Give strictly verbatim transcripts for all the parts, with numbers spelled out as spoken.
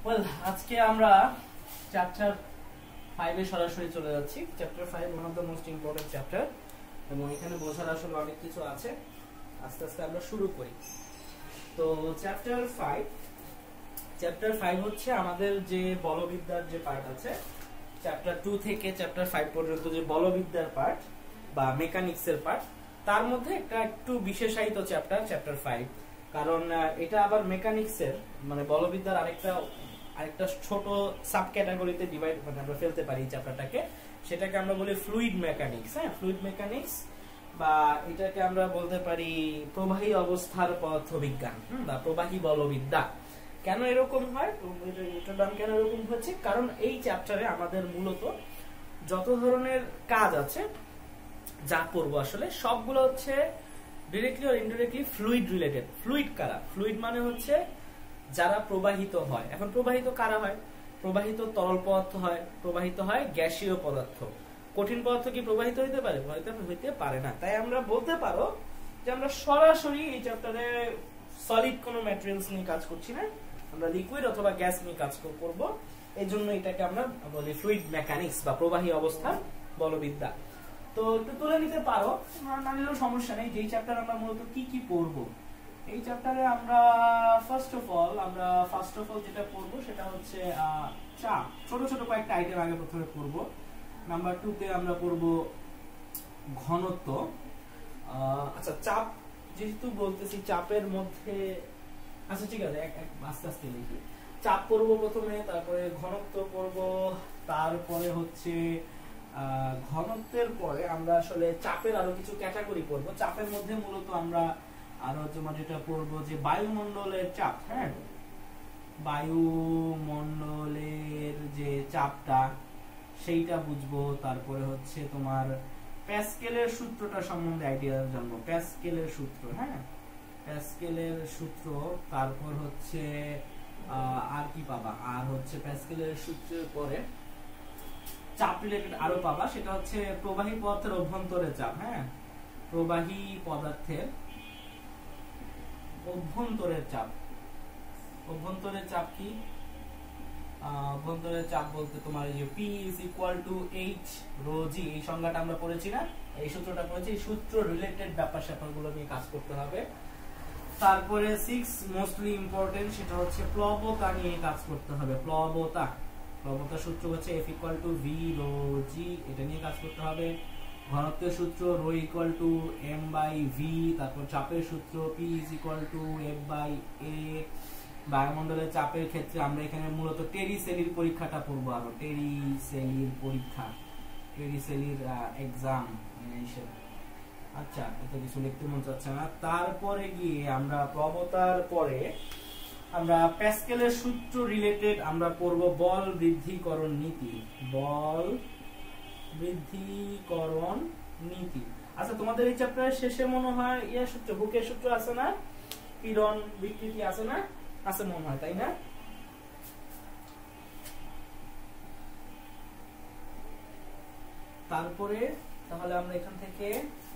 Well আজকে আমরা chapter five এ সরাসরি চলে যাচ্ছি। Chapter five one of the most important chapter, এবং এখানে বোঝার আসলে অনেক কিছু আছে। আস্তে আস্তে আমরা শুরু করি। তো চ্যাপ্টার ফাইভ চ্যাপ্টার ফাইভ হচ্ছে আমাদের যে বলবিদ্যার যে পার্ট আছে, চ্যাপ্টার টু থেকে চ্যাপ্টার ফাইভ পর্যন্ত যে বলবিদ্যার পার্ট বা মেকানিক্সের পার্ট, তার মধ্যে একটা একটু বিশেষায়িত চ্যাপ্টার চ্যাপ্টার ফাইভ। কারণ এটা আবার মেকানিক্সের মানে বলবিদ্যার আরেকটা আরেকটা ছোট সাব ক্যাটাগরিতে ডিভাইড মানে আমরা ফেলতে পারি এই চ্যাপ্টারটাকে। সেটাকে আমরা বলি ফ্লুইড মেকানিক্স। হ্যাঁ, ফ্লুইড মেকানিক্স, বা এটাকে আমরা বলতে পারি প্রবাহী অবস্থার পদার্থবিজ্ঞান বা প্রবাহী বলবিদ্যা। কেন এরকম হয়, এটার নাম কেন এরকম হচ্ছে? কারণ এই চ্যাপ্টারে আমাদের মূলত যত ধরনের কাজ আছে যা করব আসলে সবগুলো হচ্ছে directly or indirectly fluid related. Fluid কারা? ফ্লুইড মানে হচ্ছে যারা প্রবাহিত হয়। এখন প্রবাহিত কারা হয়? প্রবাহিত তরল পদার্থ হয়, প্রবাহিত হয় গ্যাসীয় পদার্থ। কঠিন পদার্থ কি প্রবাহিত হইতে পারে? প্রবাহিত হইতে পারে না। তাই আমরা বলতে পারো যে আমরা সরাসরি এই চ্যাপ্টারে সলিড কোনো ম্যাটেরিয়ালস নিয়ে কাজ করছি না, আমরা লিকুইড অথবা গ্যাস নিয়ে কাজ করব। এই জন্য এটাকে আমরা বলি ফ্লুইড মেকানিক্স বা প্রবাহী অবস্থার বলবিদ্যা। তো একটু তুলে নিতে পারো, না নিলেও সমস্যা নেই। যেই চ্যাপ্টার আমরা মূলত কি কি পড়বো এই চ্যাপ্টারে, আমরা ফার্স্ট অফ অল আমরা ফার্স্ট অফ অল যেটা পড়বো সেটা হচ্ছে চাপ। ছোট ছোট কয়েকটা আইটেম আগে প্রথমে পড়বো। নাম্বার টু তে আমরা পড়বো ঘনত্ব। আচ্ছা, চাপ যেহেতু বলতেছি, চাপের মধ্যে আচ্ছা ঠিক আছে, এক এক আস্তে আস্তে লিখি। চাপ পড়বো প্রথমে, তারপরে ঘনত্ব পড়বো, তারপরে হচ্ছে ঘনত্বের পরে আমরা আসলে চাপের আরো কিছু ক্যাটাগরি পড়বো। চাপের মধ্যে মূলত আমরা আরো তোমার যেটা পড়বো যে বায়ুমণ্ডলের চাপ। হ্যাঁ, বায়ুমণ্ডলের যে চাপটা সেইটা বুঝবো। তারপরে হচ্ছে তোমার প্যাসকেলের সূত্রটা সম্বন্ধে আইডিয়া জানবো। প্যাসকেলের সূত্র, হ্যাঁ প্যাসকেলের সূত্র। তারপর হচ্ছে আর কি পাবা, আর হচ্ছে প্যাসকেলের সূত্রের পরে চাপ রিলেটেড আরো পাবা, সেটা হচ্ছে প্রবাহী পদার্থের অভ্যন্তরের চাপ। হ্যাঁ, প্রবাহী পদার্থের অভ্যন্তরের চাপ। অভ্যন্তরের চাপ কি? অভ্যন্তরের চাপ বলতে তোমার এই যে P is equal to H rho G, এই সংজ্ঞাটা আমরা পড়েছি না, এই সূত্রটা পড়েছি। এই সূত্র রিলেটেড ব্যাপার স্যাপারগুলো নিয়ে কাজ করতে হবে। তারপরে সিক্স মোস্টলি ইম্পর্টেন্ট, সেটা হচ্ছে প্লবতা নিয়ে কাজ করতে হবে। প্লবতা প্লবতার সূত্র হচ্ছে F equal to V rho G, এটা নিয়ে কাজ করতে হবে। ঘনত্বের সূত্র rho equal to M by V। তারপর চাপের সূত্র P is equal to F by A। বায়ুমণ্ডলের চাপের ক্ষেত্রে আমরা এখানে মূলত টেরিসেলির পরীক্ষাটা পড়বো। আরো টেরিসেলির পরীক্ষা, টেরিসেলির এক্সাম। আচ্ছা, এত কিছু লিখতে মন চাচ্ছে না। তারপরে গিয়ে আমরা প্রবতার পরে আমরা প্যাসকেলের সূত্র রিলেটেড আমরা পড়ব বল বৃদ্ধিকরণ নীতি। বল বৃদ্ধিকরণ নীতি। আচ্ছা, তোমাদের এই চ্যাপ্টারের শেষে মনে হয় ইয়া সূত্র, হুকের সূত্র আছে না? পীড়ন বিকৃতি আছে না? আছে মনে হয়, তাই না? তারপরে তাহলে আমরা এখান থেকে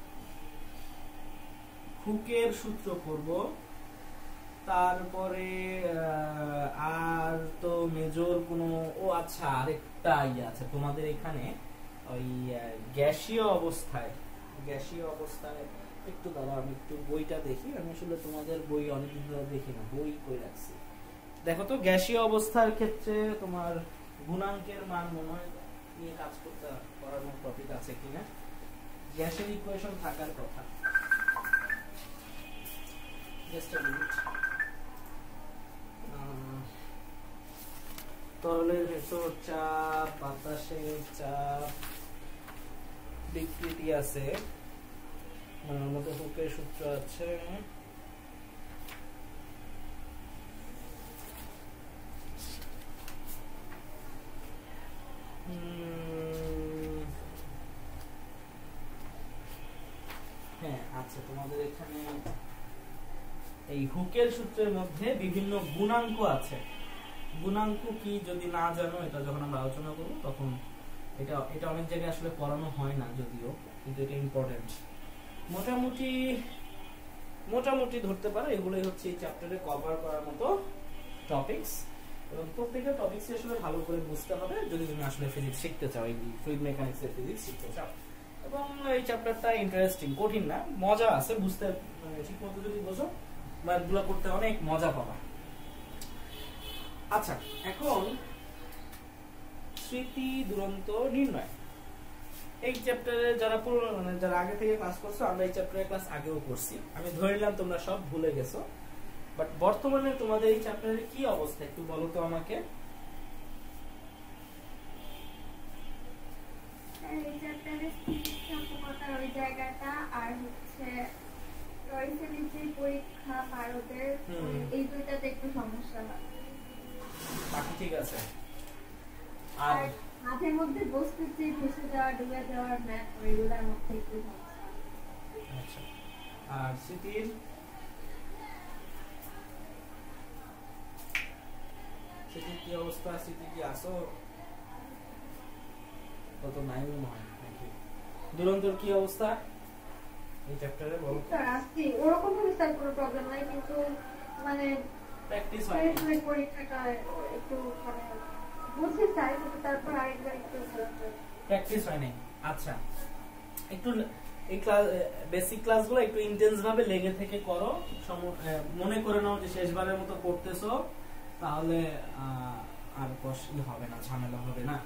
হুকের সূত্র পড়ব। তারপরে আর তো মেজর কোনো, ও আচ্ছা আরেকটা ইয়ে আছে তোমাদের এখানে, ওই গ্যাসীয় অবস্থায়। গ্যাসীয় অবস্থায় একটু দাঁড়াও, আমি একটু বইটা দেখি। আমি আসলে তোমাদের বই অনেকদিন ধরে দেখি না, বই কই রাখছি। দেখো তো, গ্যাসীয় অবস্থার ক্ষেত্রে তোমার গুণাঙ্কের মান মনে হয় নিয়ে কাজ করতে করার মতো টপিক আছে কিনা। গ্যাসের ইকুয়েশন থাকার কথা। Just a minute. তরলের ভেতর চাপ, বাতাসের চাপ, বিকৃতি আছে, আমার মতো হুকের সূত্র আছে। হ্যাঁ আচ্ছা, তোমাদের এখানে এই হুকের সূত্রের মধ্যে বিভিন্ন গুণাঙ্ক আছে। গুণাঙ্ক কি যদি না জানো, এটা যখন আমরা আলোচনা করব তখন এটা এটা অনেক জায়গায় আসলে পড়ানো হয় না যদিও, কিন্তু এটা ইম্পর্টেন্ট। মোটামুটি মোটামুটি ধরতে পারো এগুলোই হচ্ছে এই চ্যাপ্টারে কভার করার মতো টপিকস। এবং প্রত্যেকটা টপিকস আসলে ভালো করে বুঝতে হবে যদি তুমি আসলে ফিজিক্স শিখতে চাও, এই ফ্লুইড মেকানিক্স এর ফিজিক্স শিখতে চাও। এবং এই চ্যাপ্টারটা ইন্টারেস্টিং, কঠিন না, মজা আছে বুঝতে, মানে ঠিকমতো যদি বোঝো ম্যাথগুলো করতে অনেক মজা পাবা। আচ্ছা, এখন স্মৃতি দুরন্ত নির্ণয়, এই চ্যাপ্টারে যারা পুরো মানে যারা আগে থেকে ক্লাস করছো, আমরা এই চ্যাপ্টারে ক্লাস আগেও করছি, আমি ধরে নিলাম তোমরা সব ভুলে গেছো, বাট বর্তমানে তোমাদের এই চ্যাপ্টারের কি অবস্থা একটু বলো তো আমাকে। এই চ্যাপ্টারে স্থিতিস্থাপকতার ওই জায়গাটা আর হচ্ছে টরিসেলের যে পরীক্ষা ভারতের, এই দুইটাতে একটু সমস্যা হয়। বাকি ঠিক আছে। আর মাঝের মধ্যে বস্তুর যে ভেসে যাওয়া ডুবে যাওয়ার ম্যাথ, ওইগুলোর মধ্যে একটু সমস্যা। আচ্ছা, আর স্মৃতির স্মৃতির কি অবস্থা? স্মৃতি কি আসো? কত নাই মনে হয় নাকি? দুরন্তর কি অবস্থা এই চ্যাপ্টারে বলো? স্যার আসছি, ওরকম ভাবে স্যার কোনো প্রবলেম নাই, কিন্তু মানে প্র্যাকটিস হয় না, পরীক্ষাটা একটু মানে বুঝতে চাই, কিন্তু তারপর আরেকবার একটু প্র্যাকটিস হয় না। আচ্ছা, একটু এই ক্লাস বেসিক ক্লাসগুলো একটু ইন্টেন্স ভাবে লেগে থেকে করো, মনে করে নাও যে শেষবারের মতো করতেছো, তাহলে আর কষ্ট হবে না, ঝামেলা হবে না।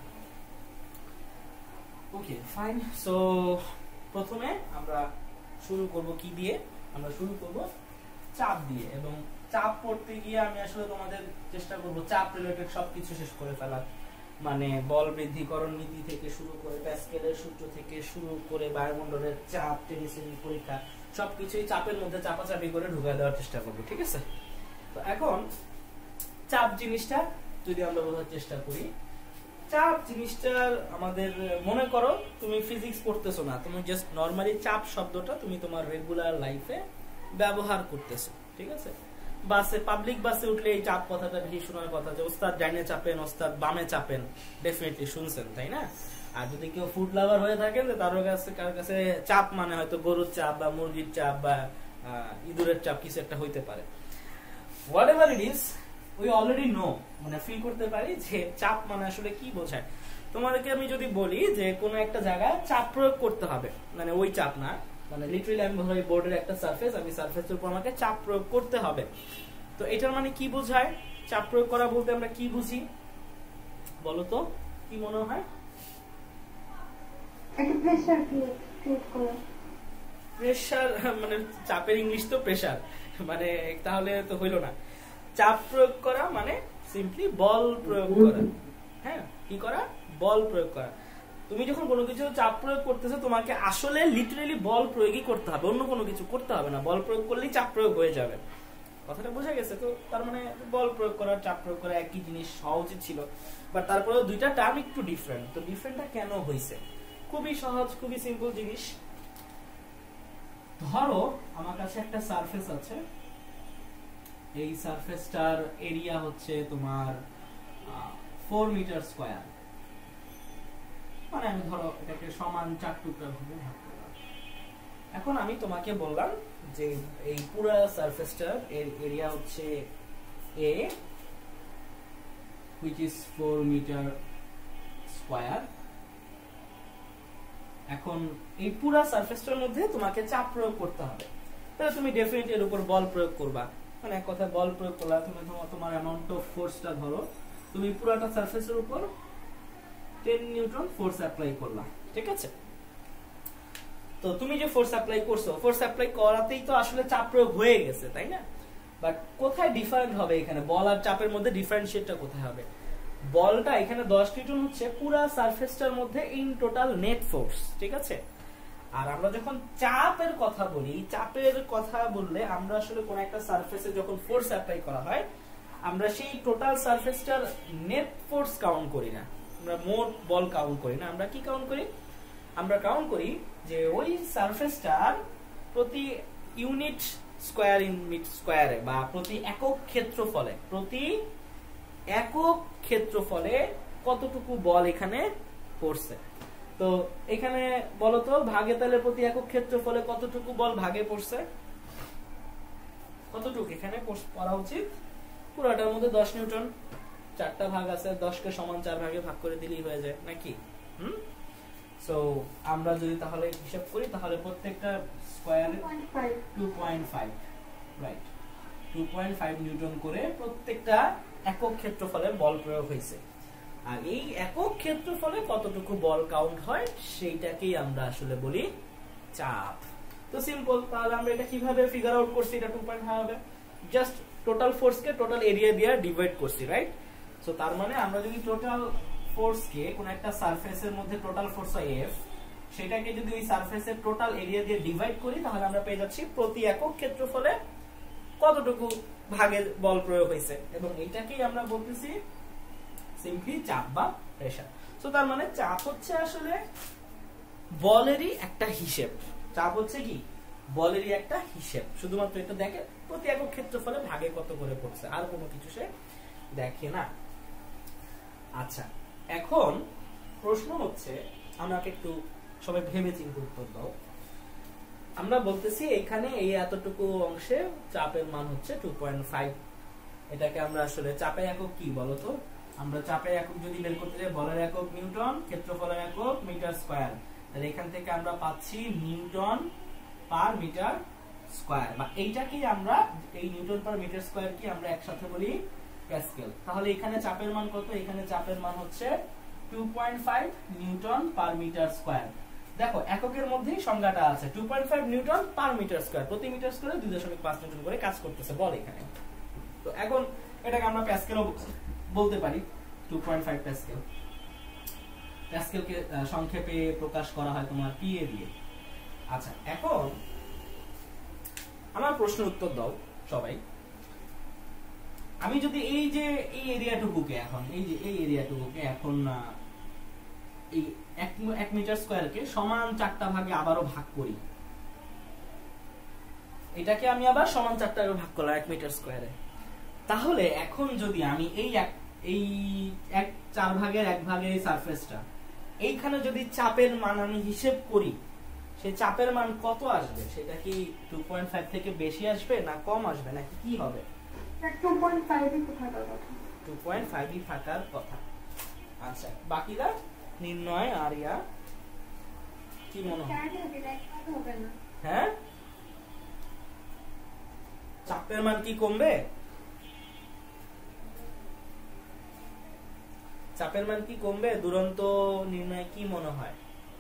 Okay fine. সো প্রথমে আমরা শুরু করব কি দিয়ে? আমরা শুরু করব চাপ দিয়ে, এবং চাপ পড়তে গিয়ে আমি আসলে তোমাদের চেষ্টা করব চাপ রিলেটেড সবকিছু শেষ করে ফেলার, মানে বল বৃদ্ধিকরণ নীতি থেকে শুরু করে প্যাসকেলের সূত্র থেকে শুরু করে বায়ুমণ্ডলের চাপ, টেনিসের পরীক্ষা, সবকিছুই চাপের মধ্যে চাপাচাপি করে ঢুকায় দেওয়ার চেষ্টা করব, ঠিক আছে? তো এখন চাপ জিনিসটা যদি আমরা বোঝার চেষ্টা করি, চাপ জিনিসটার আমাদের মনে করো তুমি ফিজিক্স পড়তেছো না, তুমি জাস্ট নরমালি চাপ শব্দটা তুমি তোমার রেগুলার লাইফে ব্যবহার করতেছো, ঠিক আছে? বাসে, পাবলিক বাসে উঠলে এই চাপ কথাটা বেশি শোনার কথা, যে ওস্তাদ ডাইনে চাপেন, ওস্তাদ বামে চাপেন, ডেফিনেটলি শুনছেন, তাই না? আর যদি কেউ ফুড লাভার হয়ে থাকেন, তার কাছে কার কাছে চাপ মানে হয়তো গরুর চাপ বা মুরগির চাপ বা ইঁদুরের চাপ কিছু একটা হইতে পারে। Whatever it is, we already know, মানে ফিল করতে পারি যে চাপ মানে আসলে কি বোঝায়। তোমাদেরকে আমি যদি বলি যে কোনো একটা জায়গায় চাপ প্রয়োগ করতে হবে, মানে ওই চাপ না, মানে লিটারালি আমি বলি বোর্ডের একটা সারফেস, আমি সারফেসের উপর আমাকে চাপ প্রয়োগ করতে হবে, তো এটার মানে কি বোঝায়? চাপ প্রয়োগ করা বলতে আমরা কি বুঝি বলো তো, কি মনে হয়? একটা প্রেসার ক্রিয়েট করা। প্রেসার মানে চাপের ইংলিশ তো প্রেসার, মানে তাহলে তো হইলো না। চাপ প্রয়োগ করা মানে সিম্পলি বল প্রয়োগ করা। হ্যাঁ, কি করা? বল প্রয়োগ করা। তুমি যখন কোনো কিছু চাপ প্রয়োগ করতেছো, তোমাকে আসলে লিটারালি বল প্রয়োগই করতে হবে, অন্য কোনো কিছু করতে হবে না। বল প্রয়োগ করলেই চাপ প্রয়োগ হয়ে যাবে, কথাটা বোঝা গেছে তো? তার মানে বল প্রয়োগ করা, চাপ প্রয়োগ করা একই জিনিস হওয়া উচিত ছিল, বাট তারপরেও দুইটা টার্ম একটু ডিফারেন্ট। তো ডিফারেন্টটা কেন হয়েছে? খুবই সহজ, খুবই সিম্পল জিনিস। ধরো আমার কাছে একটা সারফেস আছে, এই সারফেসটার এরিয়া হচ্ছে তোমার ফোর মিটার স্কোয়ার, মানে আমি ধরো এটাকে সমান চার টুকরা ভাবে ভাগ করলাম। এখন আমি তোমাকে বললাম যে এই পুরো সারফেসটার এর এরিয়া হচ্ছে A, which is four meter square. এখন এই পুরো সারফেসটার মধ্যে তোমাকে চাপ প্রয়োগ করতে হবে, তাহলে তুমি ডেফিনেটলি এর উপর বল প্রয়োগ করবা। মানে এক কথা বল প্রয়োগ করলা, তুমি তোমার অ্যামাউন্ট অফ ফোর্সটা ধরো, তুমি পুরোটা সারফেসের উপর টেন নিউটন ফোর্স অ্যাপ্লাই করলা, ঠিক আছে? তো তুমি যে ফোর্স অ্যাপ্লাই করছো, ফোর্স অ্যাপ্লাই করাতেই তো আসলে চাপ প্রয়োগ হয়ে গেছে, তাই না? বাট কোথায় ডিফারেন্ট হবে এখানে? বল আর চাপের মধ্যে ডিফারেন্সিয়েটটা কোথায় হবে? বলটা এখানে দশ নিউটন হচ্ছে পুরো সারফেসটার মধ্যে ইন টোটাল নেট ফোর্স, ঠিক আছে? আর আমরা যখন চাপের কথা বলি, চাপের কথা বললে আমরা আসলে কোন একটা সারফেসে যখন ফোর্স অ্যাপ্লাই করা হয়, আমরা সেই টোটাল সারফেসটার নেট ফোর্স কাউন্ট করি না, আমরা মোট বল কাউন্ট করি না। আমরা কি কাউন্ট করি? আমরা কাউন্ট করি যে ওই সারফেসটার প্রতি ইউনিট স্কয়ার ইন মিটার স্কয়ারে বা প্রতি একক ক্ষেত্রফলে, প্রতি একক ক্ষেত্রফলে কতটুকু বল এখানে পড়ছে। তো এখানে বলো তো ভাগে, তাহলে প্রতি একক ক্ষেত্রফলে কতটুকু বল ভাগে পড়ছে? কতটুকু এখানে পড়া উচিত? পুরোটার মধ্যে দশ নিউটন, চারটা ভাগ আছে, দশ কে সমান চার ভাগে ভাগ করে দিলেই হয়ে যায় নাকি? হুম সো আমরা যদি তাহলে হিসাব করি তাহলে প্রত্যেকটা স্কয়ারে two point five, right, two point five newton করে প্রত্যেকটা একক ক্ষেত্রফলে বল প্রয়োগ হয়েছে। আর এই একক ক্ষেত্রফলে কতটুকু বল কাউন্ট হয় সেইটাকেই আমরা আসলে বলি চাপ। তো সিম্পল, তাহলে আমরা এটা কিভাবে ফিগার আউট করছি? এটা টু পয়েন্ট ফাইভ হবে, জাস্ট টোটাল ফোর্স কে টোটাল এরিয়া দিয়ে ডিভাইড করছি, রাইট? সো তার মানে আমরা যদি টোটাল ফোর্স কে কোন একটা সারফেসের মধ্যে টোটাল ফোর্স হয় এফ, সেটাকে যদি ওই সারফেসের টোটাল এরিয়া দিয়ে ডিভাইড করি তাহলে আমরা পেয়ে যাচ্ছি প্রতি একক ক্ষেত্রফলে কতটুকু ভাগে বল প্রয়োগ হয়েছে, এবং এইটাকেই আমরা বলতেছি সিম্পলি চাপ বা প্রেসার। সো তার মানে চাপ হচ্ছে আসলে বলেরই একটা হিসেব। চাপ হচ্ছে কি? বলেরই একটা হিসেব, শুধুমাত্র এটা দেখে প্রতি একক ক্ষেত্রফলে ভাগে কত করে পড়ছে, আর কোনো কিছু সে দেখে না। আচ্ছা, এখন প্রশ্ন হচ্ছে, আমাকে একটু সবাই ভেবে চিন্তে উত্তর দাও। আমরা বলতেছি এখানে এই এতটুকু অংশে চাপের মান হচ্ছে টু পয়েন্ট ফাইভ। এটাকে আমরা আসলে চাপের একক কি বলতো? আমরা চাপের একক যদি বের করতে যাই, বলের একক নিউটন, ক্ষেত্রফলের একক মিটার স্কয়ার। তাহলে এখান থেকে আমরা পাচ্ছি নিউটন পার মিটার স্কয়ার, বা এইটাকেই আমরা এই নিউটন পার মিটার স্কয়ার কি আমরা একসাথে বলি প্যাসকেল। তাহলে এখানে চাপের মান কত? এখানে চাপের মান হচ্ছে two point five newton per meter square. দেখো এককের মধ্যেই সংজ্ঞাটা আছে, two point five newton per meter square, প্রতি মিটার স্কয়ারে দুই দশমিক পাঁচ নিউটন করে কাজ করতেছে বল এখানে। তো এখন এটাকে আমরা প্যাসকেলও বলতে পারি, টু পয়েন্ট ফাইভ প্যাসকেল। প্যাসকেলকে সংক্ষেপে প্রকাশ করা হয় তোমার পিএ দিয়ে। আচ্ছা, এখন আমার প্রশ্নের উত্তর দাও সবাই। আমি যদি এই যে এই এরিয়াটুকুকে এখন এই যে এই এরিয়াটুকুকে এখন এই এক মিটার স্কয়ারকে সমান চারটা ভাগে আবারও ভাগ করি, এটাকে আমি আবার সমান চারটা ভাগে ভাগ করলাম এক মিটার স্কয়ারে, তাহলে এখন যদি আমি এই এক এই এক চার ভাগের এক ভাগের এই সারফেসটা, এইখানে যদি চাপের মান আমি হিসেব করি, সেই চাপের মান কত আসবে? সেটা কি টু পয়েন্ট ফাইভ থেকে বেশি আসবে না কম আসবে নাকি কি হবে? টু পয়েন্ট ফাইভ ই থাকার কথা। টু পয়েন্ট ফাইভ ই থাকার কথা। আচ্ছা, বাকিরা নির্ণয় আর ইয়া কি মনে হয়? হ্যাঁ, চাপের মান কি কমবে? চাপের মান কি কমবে? দুরন্ত নির্ণয় কি মনে হয়?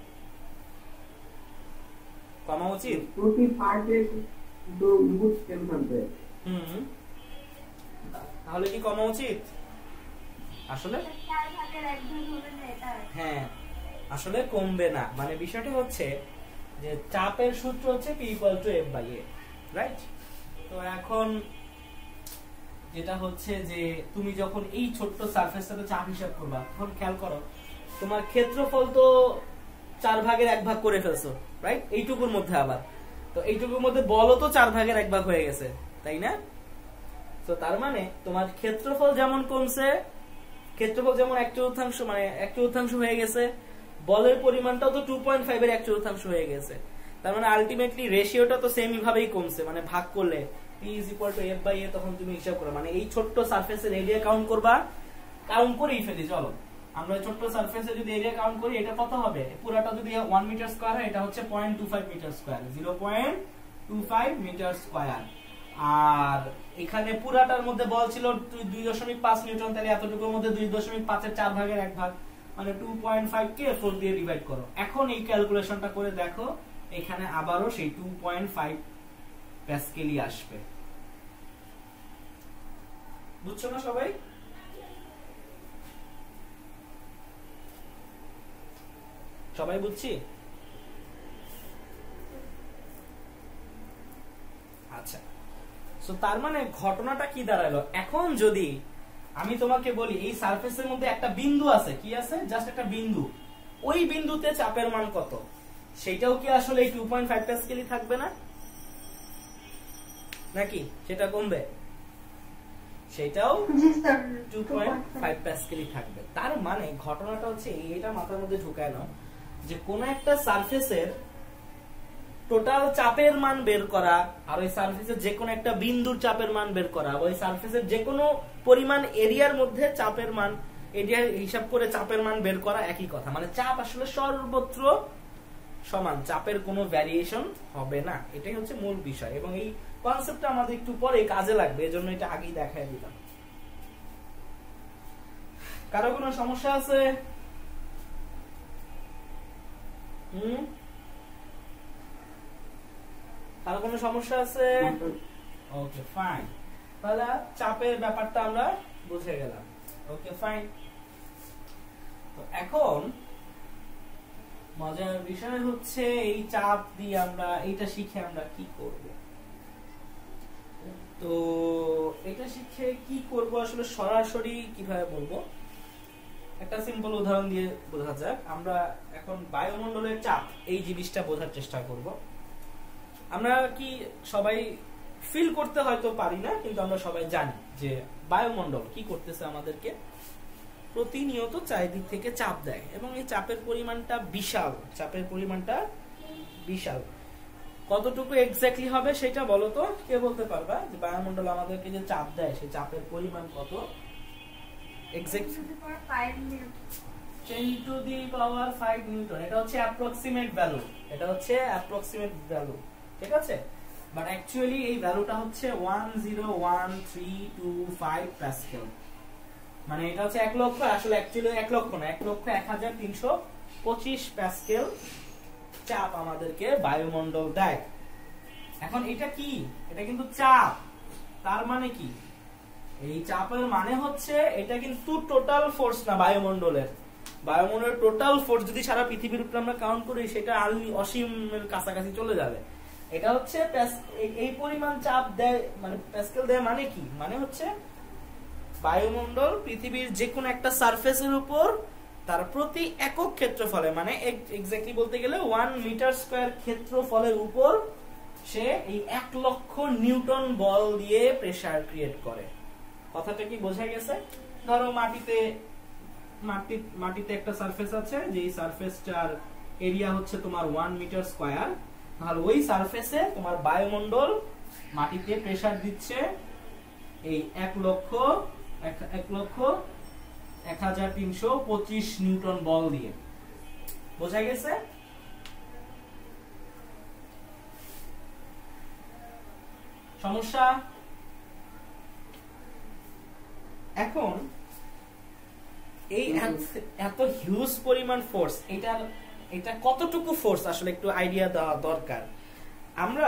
কমা উচিত? প্রতি পার্টে তো বুঝ কেন থাকবে? হুম, তাহলে কি কমা উচিত? আসলে চার ভাগের এক ভাগ হবে না এটা? হ্যাঁ, আসলে কমবে না। মানে বিষয়টা হচ্ছে যে চাপের সূত্র হচ্ছে P equal to F by A, right? তো এখন যেটা হচ্ছে যে তুমি যখন এই ছোট্ট সারফেসটাতে চাপ হিসাব করবা, তখন খেয়াল করো তোমার ক্ষেত্রফল তো চার ভাগের এক ভাগ করে ফেলছো, রাইট? এইটুকুর মধ্যে আবার তো এইটুকুর মধ্যে বলও তো চার ভাগের এক ভাগ হয়ে গেছে, তাই না? তো তার মানে তোমার ক্ষেত্রফল যেমন কমছে, ক্ষেত্রফল যেমন এক চতুর্থাংশ মানে এক চতুর্থাংশ হয়ে গেছে, বলের পরিমাণটাও তো টু পয়েন্ট ফাইভ এর এক চতুর্থাংশ হয়ে গেছে। তার মানে আলটিমেটলি রেশিওটা তো সেম ভাবেই কমছে। মানে ভাগ করলে P is equal to F by A, তখন তুমি হিসাব করো, মানে এই ছোট্ট সারফেসের এরিয়া কাউন্ট করবা, কাউন্ট করেই ফেলি। চলো আমরা ছোট্ট সারফেসে যদি এরিয়া কাউন্ট করি, এটা কত হবে? পুরাটা যদি ওয়ান মিটার স্কয়ার হয়, এটা হচ্ছে point two five metre square, zero point two five metre square. আর এখানে পুরাটার মধ্যে বল ছিল দুই দশমিক পাঁচ নিউটন, তাহলে এতটুকুর মধ্যে দুই দশমিক পাঁচের চার ভাগের এক ভাগ, মানে টু পয়েন্ট ফাইভ কে ফোর দিয়ে ডিভাইড করো। এখন এই ক্যালকুলেশনটা করে দেখো, এখানে আবারও সেই টু পয়েন্ট ফাইভ প্যাসকেলই আসবে। বুঝছো না সবাই? সবাই বুঝছি? আচ্ছা, সো তার মানে ঘটনাটা কি দাঁড়ালো? এখন যদি আমি তোমাকে বলি এই সারফেসের মধ্যে একটা বিন্দু আছে, কি আছে? জাস্ট একটা বিন্দু, ওই বিন্দুতে চাপের মান কত? সেটাও কি আসলে এই টু পয়েন্ট ফাইভ প্যাসকেলই থাকবে না নাকি সেটা কমবে? সেটাও টু পয়েন্ট ফাইভ প্যাসকেলই থাকবে। তার মানে ঘটনাটা হচ্ছে এইটা মাথার মধ্যে ঢুকায় নাও যে কোন একটা সারফেসের টোটাল চাপের মান বের করা আর ওই সারফেসের যে কোনো একটা বিন্দুর চাপের মান বের করা, ওই সারফেসের যে কোনো পরিমাণ এরিয়ার মধ্যে চাপের মান, এরিয়া হিসাব করে চাপের মান বের করা একই কথা। মানে চাপ আসলে সর্বত্র সমান, চাপের কোনো ভ্যারিয়েশন হবে না, এটাই হচ্ছে মূল বিষয়। এবং এই কনসেপ্টটা আমাদের একটু পরে কাজে লাগবে, এজন্য এটা আগেই দেখাই দিলাম। কারো কোনো সমস্যা আছে? হুম, কারো কোনো সমস্যা আছে? ওকে ফাইন, তাহলে চাপের ব্যাপারটা আমরা বুঝে গেলাম। ওকে ফাইন, তো এখন মজার বিষয় হচ্ছে এই চাপ দিয়ে আমরা এইটা শিখে আমরা কি করব। তো এটা শিখে কি করব আসলে সরাসরি কিভাবে বলবো, একটা সিম্পল উদাহরণ দিয়ে বোঝা যাক। আমরা এখন বায়ুমণ্ডলের চাপ এই জিনিসটা বোঝার চেষ্টা করব। আমরা কি সবাই ফিল করতে হয়তো পারি না, কিন্তু আমরা সবাই জানি যে বায়ুমণ্ডল কি করতেছে, আমাদেরকে প্রতিনিয়ত চারিদিক থেকে চাপ দেয় এবং এই চাপের পরিমাণটা বিশাল, চাপের পরিমাণটা বিশাল। কতটুকু এক্স্যাক্টলি হবে সেটা বলো তো, কে বলতে পারবা যে বায়ুমণ্ডল আমাদেরকে যে চাপ দেয় সেই চাপের পরিমাণ কত? Exactly ten to the power five newton. এটা হচ্ছে অ্যাপ্রক্সিমেট ভ্যালু, এটা হচ্ছে অ্যাপ্রক্সিমেট ভ্যালু, ঠিক আছে? বাট অ্যাকচুয়ালি এই ভ্যালুটা হচ্ছে one zero one three two five pascal. মানে এটা হচ্ছে এক লক্ষ, আসলে অ্যাকচুয়ালি এক লক্ষ না, এক লক্ষ এক হাজার তিনশো পঁচিশ প্যাসকেল চাপ আমাদেরকে বায়ুমণ্ডল দেয়। এখন এটা কি? এটা কিন্তু চাপ। তার মানে কি? এই চাপের মানে হচ্ছে এটা কিন্তু টোটাল ফোর্স না বায়ুমণ্ডলের। বায়ুমণ্ডলের টোটাল ফোর্স যদি সারা পৃথিবীর উপর আমরা কাউন্ট করি সেটা অসীমের কাছাকাছি চলে যাবে। এটা হচ্ছে এই পরিমাণ চাপ দেয়, মানে প্যাসকেল দেয় মানে কি? মানে হচ্ছে বায়ুমণ্ডল পৃথিবীর যে কোনো একটা সারফেসের উপর তার প্রতি একক ক্ষেত্রফলে, মানে এক্স্যাক্টলি বলতে গেলে ওয়ান মিটার স্কয়ার ক্ষেত্রফলের উপর সে এই এক লক্ষ নিউটন বল দিয়ে প্রেসার ক্রিয়েট করে। কথাটা কি বোঝা গেছে? ধরো মাটিতে মাটি মাটিতে একটা সারফেস আছে, যে সারফেসটার এরিয়া হচ্ছে তোমার ওয়ান মিটার স্কয়ার, তাহলে ওই সারফেসে তোমার বায়ুমণ্ডল মাটিতে প্রেসার দিচ্ছে এই এক লক্ষ এক লক্ষ এক হাজার তিনশো পঁচিশ নিউটন বল দিয়ে। বোঝা গেছে? সমস্যা? এখন এই এত হিউজ পরিমাণ ফোর্স, এটা এটা কতটুকু ফোর্স আসলে একটু আইডিয়া দেওয়া দরকার। আমরা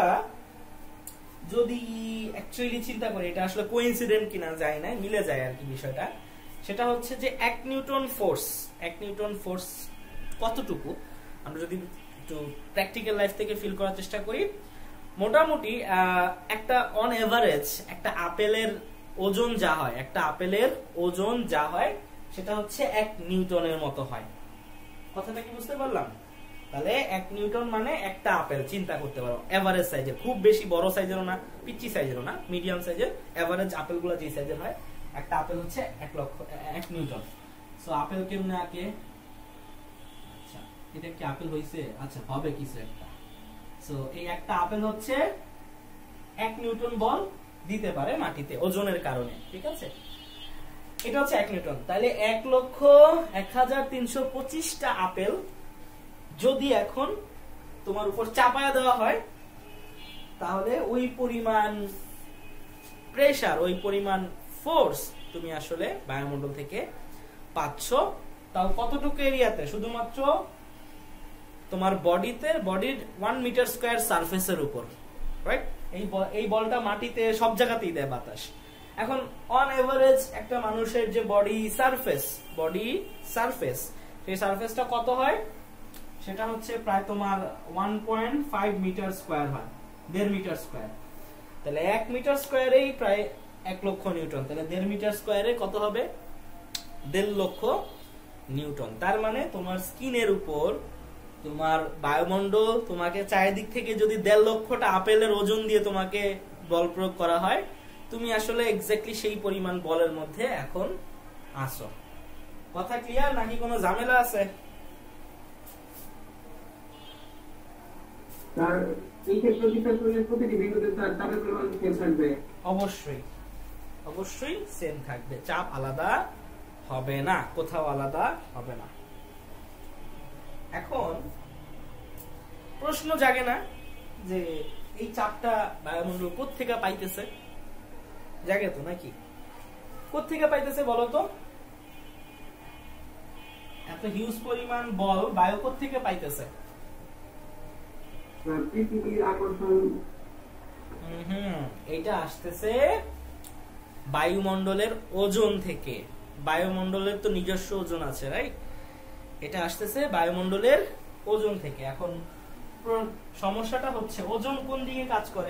যদি অ্যাকচুয়ালি চিন্তা করি এটা আসলে কোইন্সিডেন্ট কিনা যায় না, মিলে যায় আর কি বিষয়টা। সেটা হচ্ছে যে এক নিউটন ফোর্স, এক নিউটন ফোর্স কতটুকু আমরা যদি একটু প্র্যাকটিক্যাল লাইফ থেকে ফিল করার চেষ্টা করি, মোটামুটি একটা অন এভারেজ একটা আপেলের ওজন যা হয়, একটা আপেলের ওজন যা হয় সেটা হচ্ছে এক নিউটনের মতো হয়। কথাটা কি বুঝতে পারলাম? তাহলে এক নিউটন মানে একটা আপেল, চিন্তা করতে পারো এভারেজ সাইজের, খুব বেশি বড় সাইজেরও না, পিচ্চি সাইজেরও না, মিডিয়াম সাইজের এভারেজ আপেলগুলো যে সাইজের হয়, একটা আপেল হচ্ছে এক লক্ষ এক নিউটন। সো আপেল কেমনে আঁকে? আচ্ছা এটা কি আপেল হইছে? আচ্ছা হবে কিছু একটা। সো এই একটা আপেল হচ্ছে এক নিউটন বল দিতে পারে মাটিতে ওজনের কারণে, ঠিক আছে? এটা হচ্ছে এক নিউটন। তাহলে এক লক্ষ এক হাজার তিনশো পঁচিশটা আপেল যদি এখন তোমার উপর চাপায়া দেওয়া হয়, তাহলে ওই পরিমাণ প্রেসার, ওই পরিমাণ ফোর্স তুমি আসলে বায়ুমণ্ডল থেকে পাচ্ছ। তাও কতটুকু এরিয়াতে? শুধুমাত্র তোমার বডিতে, বডির ওয়ান মিটার স্কয়ার সারফেসের উপর, রাইট? এই এই বলটা মাটিতে সব জায়গাতেই দেয় বাতাস। এখন অন এভারেজ একটা মানুষের যে বডি সারফেস, বডি সারফেস, সেই সারফেসটা কত হয়? সেটা হচ্ছে প্রায় তোমার one point five metre square হয়, দেড় মিটার স্কয়ার। তাহলে এক মিটার স্কয়ারেই প্রায় এক লক্ষ নিউটন, তাহলে দেড় মিটার স্কয়ারে কত হবে? দেড় লক্ষ নিউটন। তার মানে তোমার স্কিনের উপর তোমার বায়ুমণ্ডল তোমাকে চারিদিক থেকে যদি দেড় লক্ষটা আপেলের ওজন দিয়ে তোমাকে বল প্রয়োগ করা হয়, তুমি আসলে এক্স্যাক্টলি সেই পরিমাণ বলের মধ্যে এখন আসো। কথা ক্লিয়ার নাকি কোনো ঝামেলা আছে? স্যার এই ক্ষেত্রে বিচার করলে প্রতিটি বিন্দুতে তার চাপের পরিমাণ সেম থাকবে। অবশ্যই অবশ্যই সেম থাকবে, চাপ আলাদা হবে না, কোথাও আলাদা হবে না। এখন প্রশ্ন জাগে না যে এই চাপটা বায়ুমণ্ডল কোত্থেকে পাইতেছে? জাগে তো নাকি? কোত্থেকে পাইতেছে বলো তো? এত হিউজ পরিমাণ বল বায়ু কোত্থেকে পাইতেছে? পৃথিবীর আকর্ষণ। হুম এইটা আসতেছে বায়ুমণ্ডলের ওজন থেকে। বায়ুমণ্ডলের তো নিজস্ব ওজন আছে, রাইট? এটা আসতেছে বায়ুমণ্ডলের ওজন থেকে। এখন সমস্যাটা হচ্ছে ওজন কোন দিকে কাজ করে?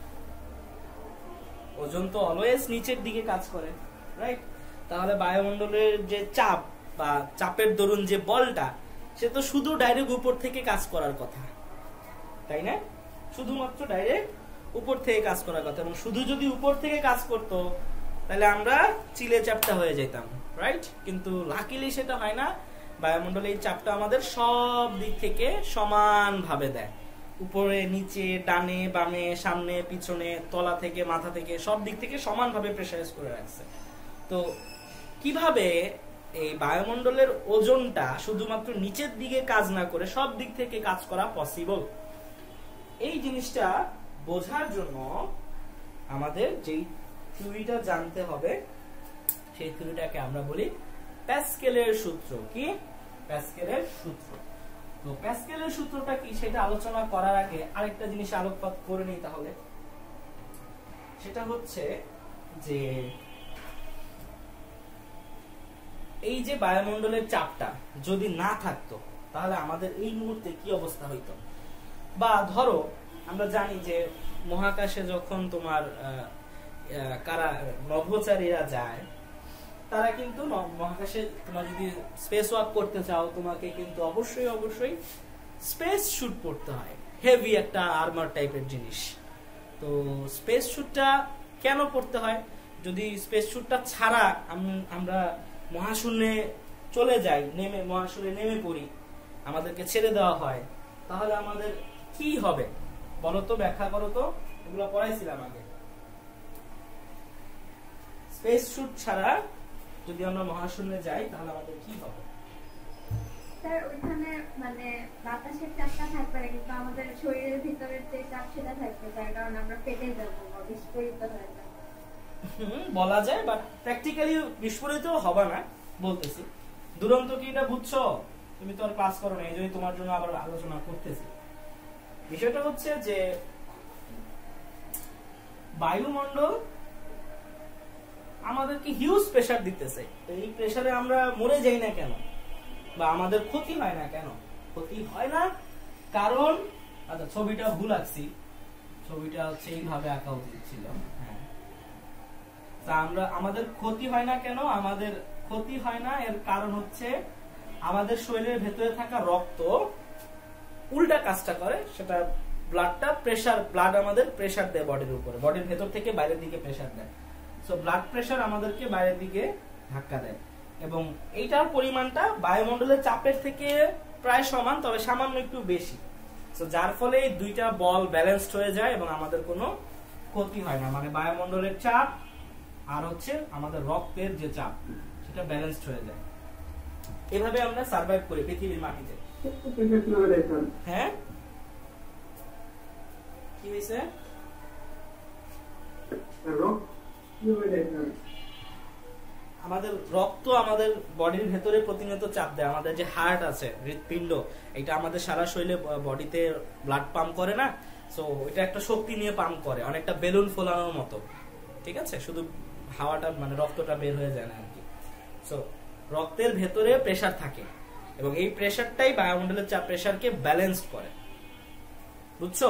ওজন তো অলওয়েজ নিচের দিকে কাজ করে, রাইট? তাহলে বায়ুমণ্ডলের যে চাপ বা চাপের দরুন যে বলটা, সে তো শুধু ডাইরেক্ট উপর থেকে কাজ করার কথা, তাই না? শুধুমাত্র ডাইরেক্ট উপর থেকে কাজ করার কথা। এবং শুধু যদি উপর থেকে কাজ করতো তাহলে আমরা চিলে চাপটা হয়ে যেতাম, রাইট? কিন্তু লাকিলি সেটা হয় না। বায়ুমণ্ডলে এই চাপটা আমাদের সব দিক থেকে সমান ভাবে দেয়, উপরে নিচে ডানে বামে সামনে পিছনে তলা থেকে মাথা থেকে সব দিক থেকে সমানভাবে প্রেসারাইজ করে রাখছে। তো কিভাবে এই বায়ুমণ্ডলের ওজনটা শুধুমাত্র নিচের দিকে কাজ না করে সব দিক থেকে কাজ করা পসিবল, এই জিনিসটা বোঝার জন্য আমাদের যেই থিওরিটা জানতে হবে সেই থিওরিটাকে আমরা বলি প্যাসকেলের সূত্র। কি? প্যাসকেলের সূত্র। তো প্যাসকেলের সূত্রটা কি সেটা আলোচনা করার আগে আরেকটা জিনিস আলোকপাত করে নিই তাহলে। সেটা হচ্ছে যে এই যে বায়ুমণ্ডলের চাপটা যদি না থাকতো তাহলে আমাদের এই মুহূর্তে কি অবস্থা হইতো? বা ধরো আমরা জানি যে মহাকাশে যখন তোমার কারা নভোচারীরা যায়, তারা কিন্তু মহাকাশে তোমার যদি স্পেস ওয়াক করতে চাও তোমাকে কিন্তু অবশ্যই অবশ্যই স্পেস শুট পড়তে হয়, হেভি একটা আর্মার টাইপের জিনিস। তো স্পেস শুটটা কেন পড়তে হয়? যদি স্পেস শুটটা ছাড়া আমরা মহাশূন্যে চলে যাই, নেমে মহাশূন্যে নেমে পড়ি, আমাদেরকে ছেড়ে দেওয়া হয়, তাহলে আমাদের কি হবে বলো তো? ব্যাখ্যা করো তো, এগুলো পড়াইছিলাম আগে। স্পেস শুট ছাড়া যদি আমরা মহাশূন্যে যাই তাহলে আমাদের কি হবে? স্যার ওইখানে মানে বাতাসের চাপটা থাকবে না, কিন্তু আমাদের শরীরের ভিতরের যে চাপ সেটা থাকবে, যার কারণে আমরা পেটে যাব বা বিস্ফোরিত হয়ে যাব। হুম বলা যায়, বাট প্র্যাকটিক্যালি বিস্ফোরিত হবে না বলতেছি। দুরন্ত কি এটা বুঝছো? তুমি তো আর ক্লাস করো না, এই জন্যই তোমার জন্য আবার আলোচনা করতেছি। বিষয়টা হচ্ছে যে বায়ুমণ্ডল আমাদেরকে হিউজ প্রেসার দিতেছে। এই প্রেসারে আমরা মরে যাই না কেন, বা আমাদের ক্ষতি হয় না কেন? ক্ষতি হয় না কারণ, আচ্ছা ছবিটা ভুল আঁকছি, ছবিটা হচ্ছে এইভাবে আঁকা উচিত ছিল। হ্যাঁ, তা আমরা আমাদের ক্ষতি হয় না কেন? আমাদের ক্ষতি হয় না এর কারণ হচ্ছে আমাদের শরীরের ভেতরে থাকা রক্ত উল্টা কাজটা করে। সেটা ব্লাডটা প্রেসার, ব্লাড আমাদের প্রেসার দেয় বডির উপরে, বডির ভেতর থেকে বাইরের দিকে প্রেসার দেয়। সো ব্লাড প্রেসার আমাদেরকে বাইরের দিকে ধাক্কা দেয়, এবং এইটার পরিমাণটা বায়ুমণ্ডলের চাপের থেকে প্রায় সমান, তবে সামান্য একটু বেশি। সো যার ফলে এই দুইটা বল ব্যালেন্সড হয়ে যায় এবং আমাদের কোনো ক্ষতি হয় না। মানে বায়ুমণ্ডলের চাপ আর হচ্ছে আমাদের রক্তের যে চাপ, সেটা ব্যালেন্সড হয়ে যায়। এভাবে আমরা সার্ভাইভ করি পৃথিবীর মাটিতে। হ্যাঁ, কি হয়েছে? আমাদের রক্ত আমাদের বডির ভেতরে প্রতিনিয়ত চাপ দেয়। আমাদের যে হার্ট আছে, হৃৎপিণ্ড, এটা আমাদের সারা শরীরে বডিতে ব্লাড পাম্প করে না? সো এটা একটা শক্তি নিয়ে পাম্প করে, অনেকটা বেলুন ফোলানোর মতো, ঠিক আছে? শুধু হাওয়াটা মানে রক্তটা বের হয়ে যায় না আর কি। সো রক্তের ভেতরে প্রেসার থাকে এবং এই প্রেসারটাই বায়ুমণ্ডলের চাপ প্রেসারকে ব্যালেন্স করে, বুঝছো?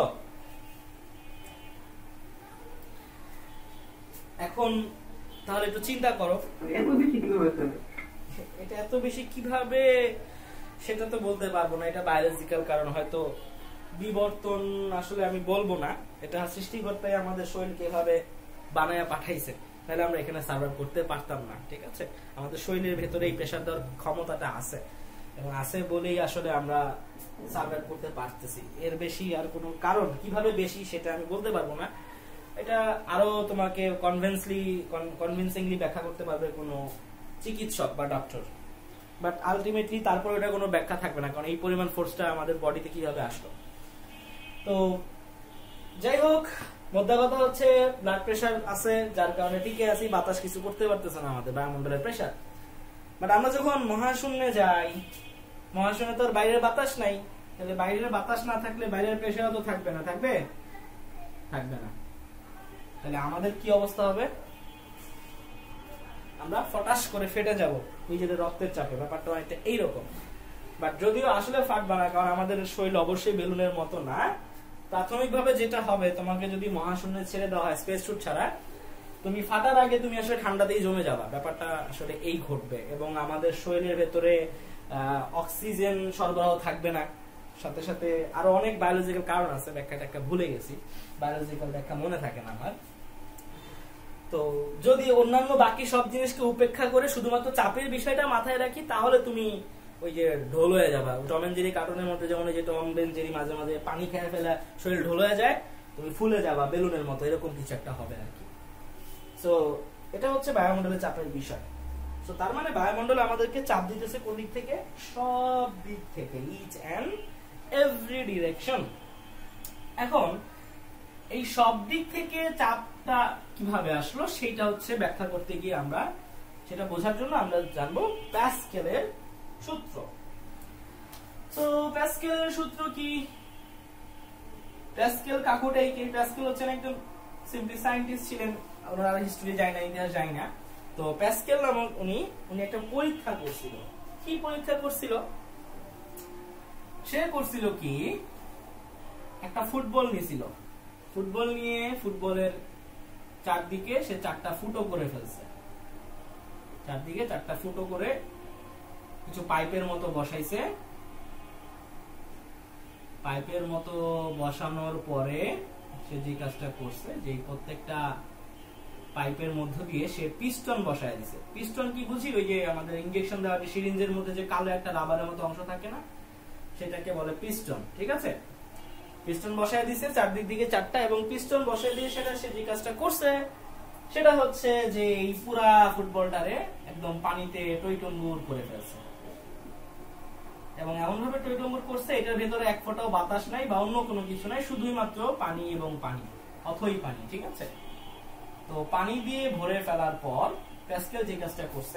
এখন তাহলে একটু চিন্তা করো, এত বেশি কিভাবে? এটা এত বেশি কিভাবে সেটা তো বলতে পারবো না, এটা বায়োলজিক্যাল কারণ, হয়তো বিবর্তন, আসলে আমি বলবো না। এটা সৃষ্টিকর্তাই আমাদের শরীরকে এভাবে বানায়া পাঠাইছে, তাহলে আমরা এখানে সার্ভাইভ করতে পারতাম না, ঠিক আছে? আমাদের শরীরের ভেতরে এই প্রেসার দেওয়ার ক্ষমতাটা আছে। এবং আছে বলেই আসলে আমরা সার্ভাইভ করতে পারতেছি। এর বেশি আর কোনো কারণ কিভাবে বেশি সেটা আমি বলতে পারবো না, এটা আরো তোমাকে কনভিন্সলি কনভিন্সিংলি ব্যাখ্যা করতে পারবে কোনো চিকিৎসক বা ডক্টর, বাট আলটিমেটলি তারপর এটা কোনো ব্যাখ্যা থাকবে না, কারণ এই পরিমাণ ফোর্সটা আমাদের বডিতে কিভাবে আসলো। তো যাই হোক, মোদ্দা কথা হচ্ছে ব্লাড প্রেশার আছে, যার কারণে টিকে আছি, বাতাস কিছু করতে পারতেছে না আমাদের বায়ুমণ্ডলের প্রেশার। বাট আমরা যখন মহাশূন্যে যাই, মহাশূন্যে তো বাইরের বাতাস নাই, তাহলে বাইরের বাতাস না থাকলে বাইরের প্রেশারও তো থাকবে না, থাকবে থাকবে না। তাহলে আমাদের কি অবস্থা হবে? আমরা ফটাস করে ফেটে যাব নিজেদের রক্তের চাপে। ব্যাপারটা অনেকটা এইরকম, বাট যদিও আসলে ফাটবে না, কারণ আমাদের শরীর অবশ্যই বেলুনের মতো না। প্রাথমিকভাবে যেটা হবে, তোমাকে যদি মহাশূন্যে ছেড়ে দেওয়া হয় স্পেস স্যুট ছাড়া, তুমি ফাটার আগে তুমি আসলে ঠান্ডাতেই জমে যাবা। ব্যাপারটা আসলে এই ঘটবে, এবং আমাদের শরীরের ভেতরে অক্সিজেন সরবরাহ থাকবে না। সাথে সাথে আরো অনেক বায়োলজিক্যাল কারণ আছে, ব্যাখ্যাটা একটা ভুলে গেছি, বায়োলজিক্যাল ব্যাখ্যা মনে থাকে না আমার। তো যদি অন্যান্য বাকি সব জিনিসকে উপেক্ষা করে শুধুমাত্র চাপের বিষয়টা মাথায় রাখি, তাহলে তুমি ওই যে ঢোল হয়ে যাবা। টম এন্ড জেরি কার্টুনের মধ্যে যেমন ওই যে টম এন্ড জেরি মাঝে মাঝে পানি খেয়ে ফেলে শরীর ঢোল হয়ে যায়, তুমি ফুলে যাবা বেলুনের মতো, এরকম কিছু একটা হবে আর কি। সো এটা হচ্ছে বায়ুমণ্ডলের চাপের বিষয়। সো তার মানে বায়ুমণ্ডল আমাদেরকে চাপ দিতেছে কোন দিক থেকে? সব দিক থেকে, ইচ এন্ড এভরি ডিরেকশন। এখন এই সব দিক থেকে চাপটা কিভাবে আসলো সেটা হচ্ছে ব্যাখ্যা করতে গিয়ে আমরা, সেটা বোঝার জন্য আমরা জানবো প্যাসকেলের সূত্র। তো প্যাসকেলের সূত্র কি? প্যাসকেল কাকুটাই কি? প্যাসকেল হচ্ছেন একজন সিম্পলি সায়েন্টিস্ট ছিলেন, ওনার হিস্ট্রি যায় না, ইতিহাস যায় না। তো প্যাসকেল নামক উনি উনি একটা পরীক্ষা করছিল। কি পরীক্ষা করছিল? সে করছিল কি, একটা ফুটবল নিয়েছিল, ফুটবল নিয়ে ফুটবলের চারদিকে সে চারটা ফুটো করে ফেলছে, চারদিকে চারটা ফুটো করে কিছু পাইপের মতো বসাইছে। পাইপের মতো বসানোর পরে সে যে কাজটা করছে, যে প্রত্যেকটা পাইপের মধ্য দিয়ে সে পিস্টন বসায় দিছে। পিস্টন কি বুঝি? ওই যে আমাদের ইনজেকশন দেওয়া যে সিরিঞ্জের মধ্যে যে কালো একটা রাবারের মতো অংশ থাকে না, সেটাকে বলে পিস্টন। ঠিক আছে, পিস্টন বসায় দিছে চারদিক দিকে চারটা, এবং পিস্টন বসায় দিয়ে সেটা সে যে কাজটা করছে সেটা হচ্ছে যে এই পুরা ফুটবলটারে একদম পানিতে টইটম্বুর করে ফেলছে। এবং এমন ভাবে টইটম্বুর করছে, এটার ভেতরে এক ফোঁটাও বাতাস নাই বা অন্য কোনো কিছু নাই, শুধুই মাত্র পানি এবং পানি, অথই পানি। ঠিক আছে, তো পানি দিয়ে ভরে ফেলার পর প্যাসকেল যে কাজটা করছে,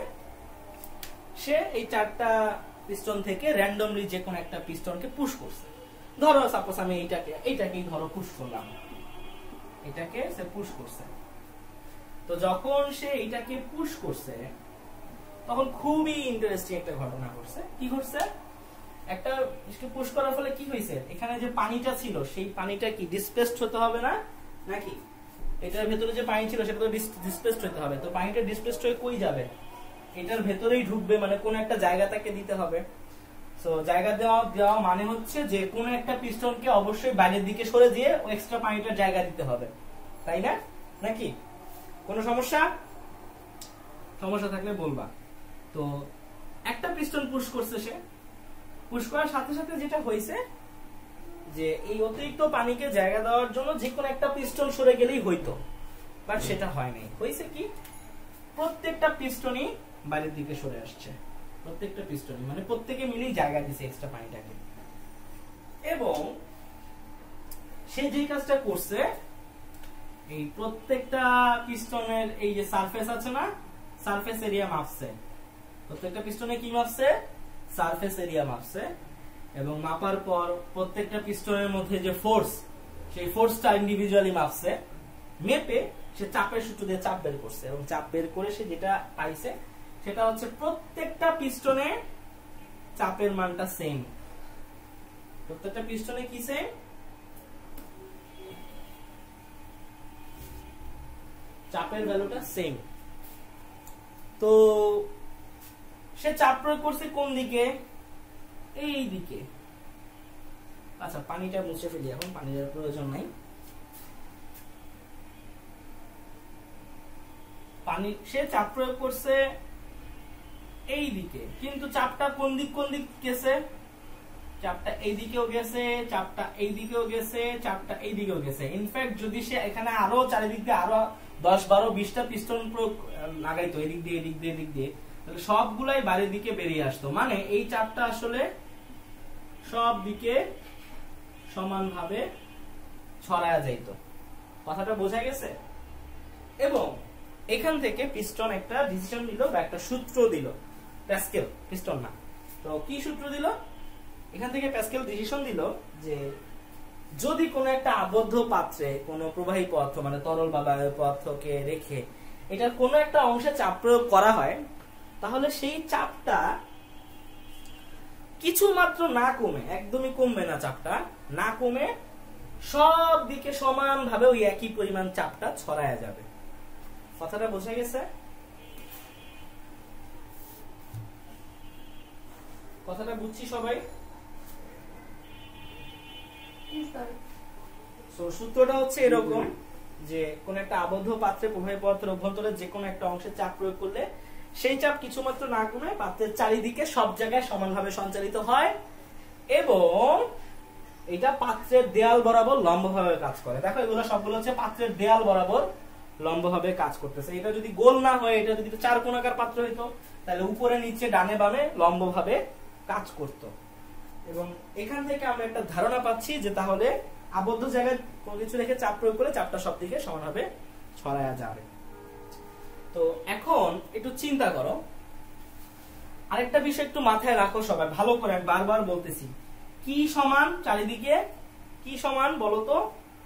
সে এই চারটা পিস্টন থেকে র্যান্ডমলি যে কোনো একটা পিস্টনকে পুশ করছে। ধরো সাপোজ আমি এইটাকে এইটাকেই ধরো পুশ করলাম, এটাকে সে পুশ করছে। তো যখন সে এইটাকে পুশ করছে, তখন খুবই ইন্টারেস্টিং একটা ঘটনা ঘটছে। কি ঘটছে? একটা পুশ করার ফলে কি হয়েছে, এখানে যে পানিটা ছিল সেই পানিটা কি ডিসপ্লেসড হতে হবে না নাকি? এটার ভেতরে যে পানি ছিল সেটা তো ডিসপ্লেসড হতে হবে। তো পানিটা ডিসপ্লেসড হয়ে কই যাবে? এটার ভেতরেই ঢুকবে, মানে কোন একটা জায়গা তাকে দিতে হবে। সো জায়গা দেওয়া দেওয়া মানে হচ্ছে যে কোন একটা পিস্টনকে অবশ্যই বাইরের দিকে সরে দিয়ে ও এক্সট্রা পানিটার জায়গা দিতে হবে, তাই না? নাকি কোনো সমস্যা? সমস্যা থাকলে বলবা। তো একটা পিস্টন পুশ করছে, সে পুশ করার সাথে সাথে যেটা হয়েছে যে এই অতিরিক্ত পানিকে জায়গা দেওয়ার জন্য যে কোনো একটা পিস্টন সরে গেলেই হইতো, বাট সেটা হয় নাই। হয়েছে কি, প্রত্যেকটা পিস্টনই বাইরের দিকে সরে আসছে, প্রত্যেকটা পিস্টনই, মানে প্রত্যেকে মিলেই জায়গা দিছে এক্সট্রা পানিটাকে। এবং সে যে কাজটা করছে, এই প্রত্যেকটা পিস্টনের এই যে সারফেস আছে না, সারফেস এরিয়া মাপছে। প্রত্যেকটা পিস্টনে কি মাপছে? Surface area মাপছে। এবং মাপার পর প্রত্যেকটা পিস্টনের মধ্যে যে ফোর্স, সেই ফোর্সটা ইন্ডিভিজুয়ালি মাপছে। মেপে সে চাপের সূত্র দিয়ে চাপ বের করছে, এবং চাপ বের করে সে যেটা পাইছে সেটা হচ্ছে প্রত্যেকটা পিস্টনে চাপের মানটা সেম। প্রত্যেকটা পিস্টনে কি সেম? চাপের ভ্যালুটা সেম। তো সে চাপ প্রয়োগ করছে কোন দিকে? এই দিকে। আচ্ছা, পানিটা মুছে ফেলি, এখন পানির প্রয়োজন নাই। পানি সে চাপ প্রয়োগ করছে এই দিকে, কিন্তু চাপটা কোন দিক কোন দিক গেছে, চাপটা এই দিকেও গেছে, চাপটা এই দিকেও গেছে, চাপটা এই দিকেও গেছে। ইনফ্যাক্ট যদি সে এখানে আরো চারিদিক দিয়ে আরো দশ বারো বিশটা পিস্টন লাগাইতো এদিক দিয়ে এদিক দিয়ে এদিক দিয়ে, তাহলে সবগুলাই বাইরের দিকে বেরিয়ে আসতো। মানে এই চাপটা আসলে সব দিকে সমানভাবে ছড়ায়া যাইতো। কথাটা বোঝা গেছে? এবং এখান থেকে পিস্টন একটা ডিসিশন দিল বা একটা সূত্র দিল, প্যাসকেল, পিস্টন না তো কি সূত্র দিল, এখান থেকে প্যাসকেল ডিসিশন দিল যে যদি কোনো একটা আবদ্ধ পাত্রে কোনো প্রবাহী পদার্থ মানে তরল বা বায়ু পদার্থকে রেখে এটার কোনো একটা অংশে চাপ প্রয়োগ করা হয়, তাহলে সেই চাপটা কিছু মাত্র না কমে, একদমই কমবে না, চাপটা না কমে সব দিকে সমানভাবে ওই একই পরিমাণ চাপটা ছড়ায়া যাবে। কথাটা বোঝা গেছে? কথাটা বুঝছি সবাই? সূত্রটা হচ্ছে এরকম যে কোন একটা আবদ্ধ পাত্রে প্রবাহী পদার্থের অভ্যন্তরে যে কোনো একটা অংশে চাপ প্রয়োগ করলে সেই চাপ কিছুমাত্র না কমে পাত্রের চারিদিকে সব জায়গায় সমানভাবে সঞ্চালিত হয় এবং এটা পাত্রের দেয়াল বরাবর লম্বভাবে কাজ করে। দেখো এগুলো সবগুলো হচ্ছে পাত্রের দেয়াল বরাবর লম্বভাবে কাজ করতেছে। এটা যদি গোল না হয়, এটা যদি চার কোণাকার পাত্র হইতো, তাহলে উপরে নিচে ডানে বামে লম্বভাবে কাজ করত। এবং এখান থেকে আমরা একটা ধারণা পাচ্ছি যে তাহলে আবদ্ধ জায়গায় কোনো কিছু রেখে চাপ প্রয়োগ করে চাপটা সব দিকে সমানভাবে ছড়ায়া যাবে। তো এখন একটু চিন্তা করো, আরেকটা বিষয় একটু মাথায় রাখো সবাই ভালো করে, আমি বারবার বলতেছি, কি সমান চারিদিকে, কি সমান বলতো,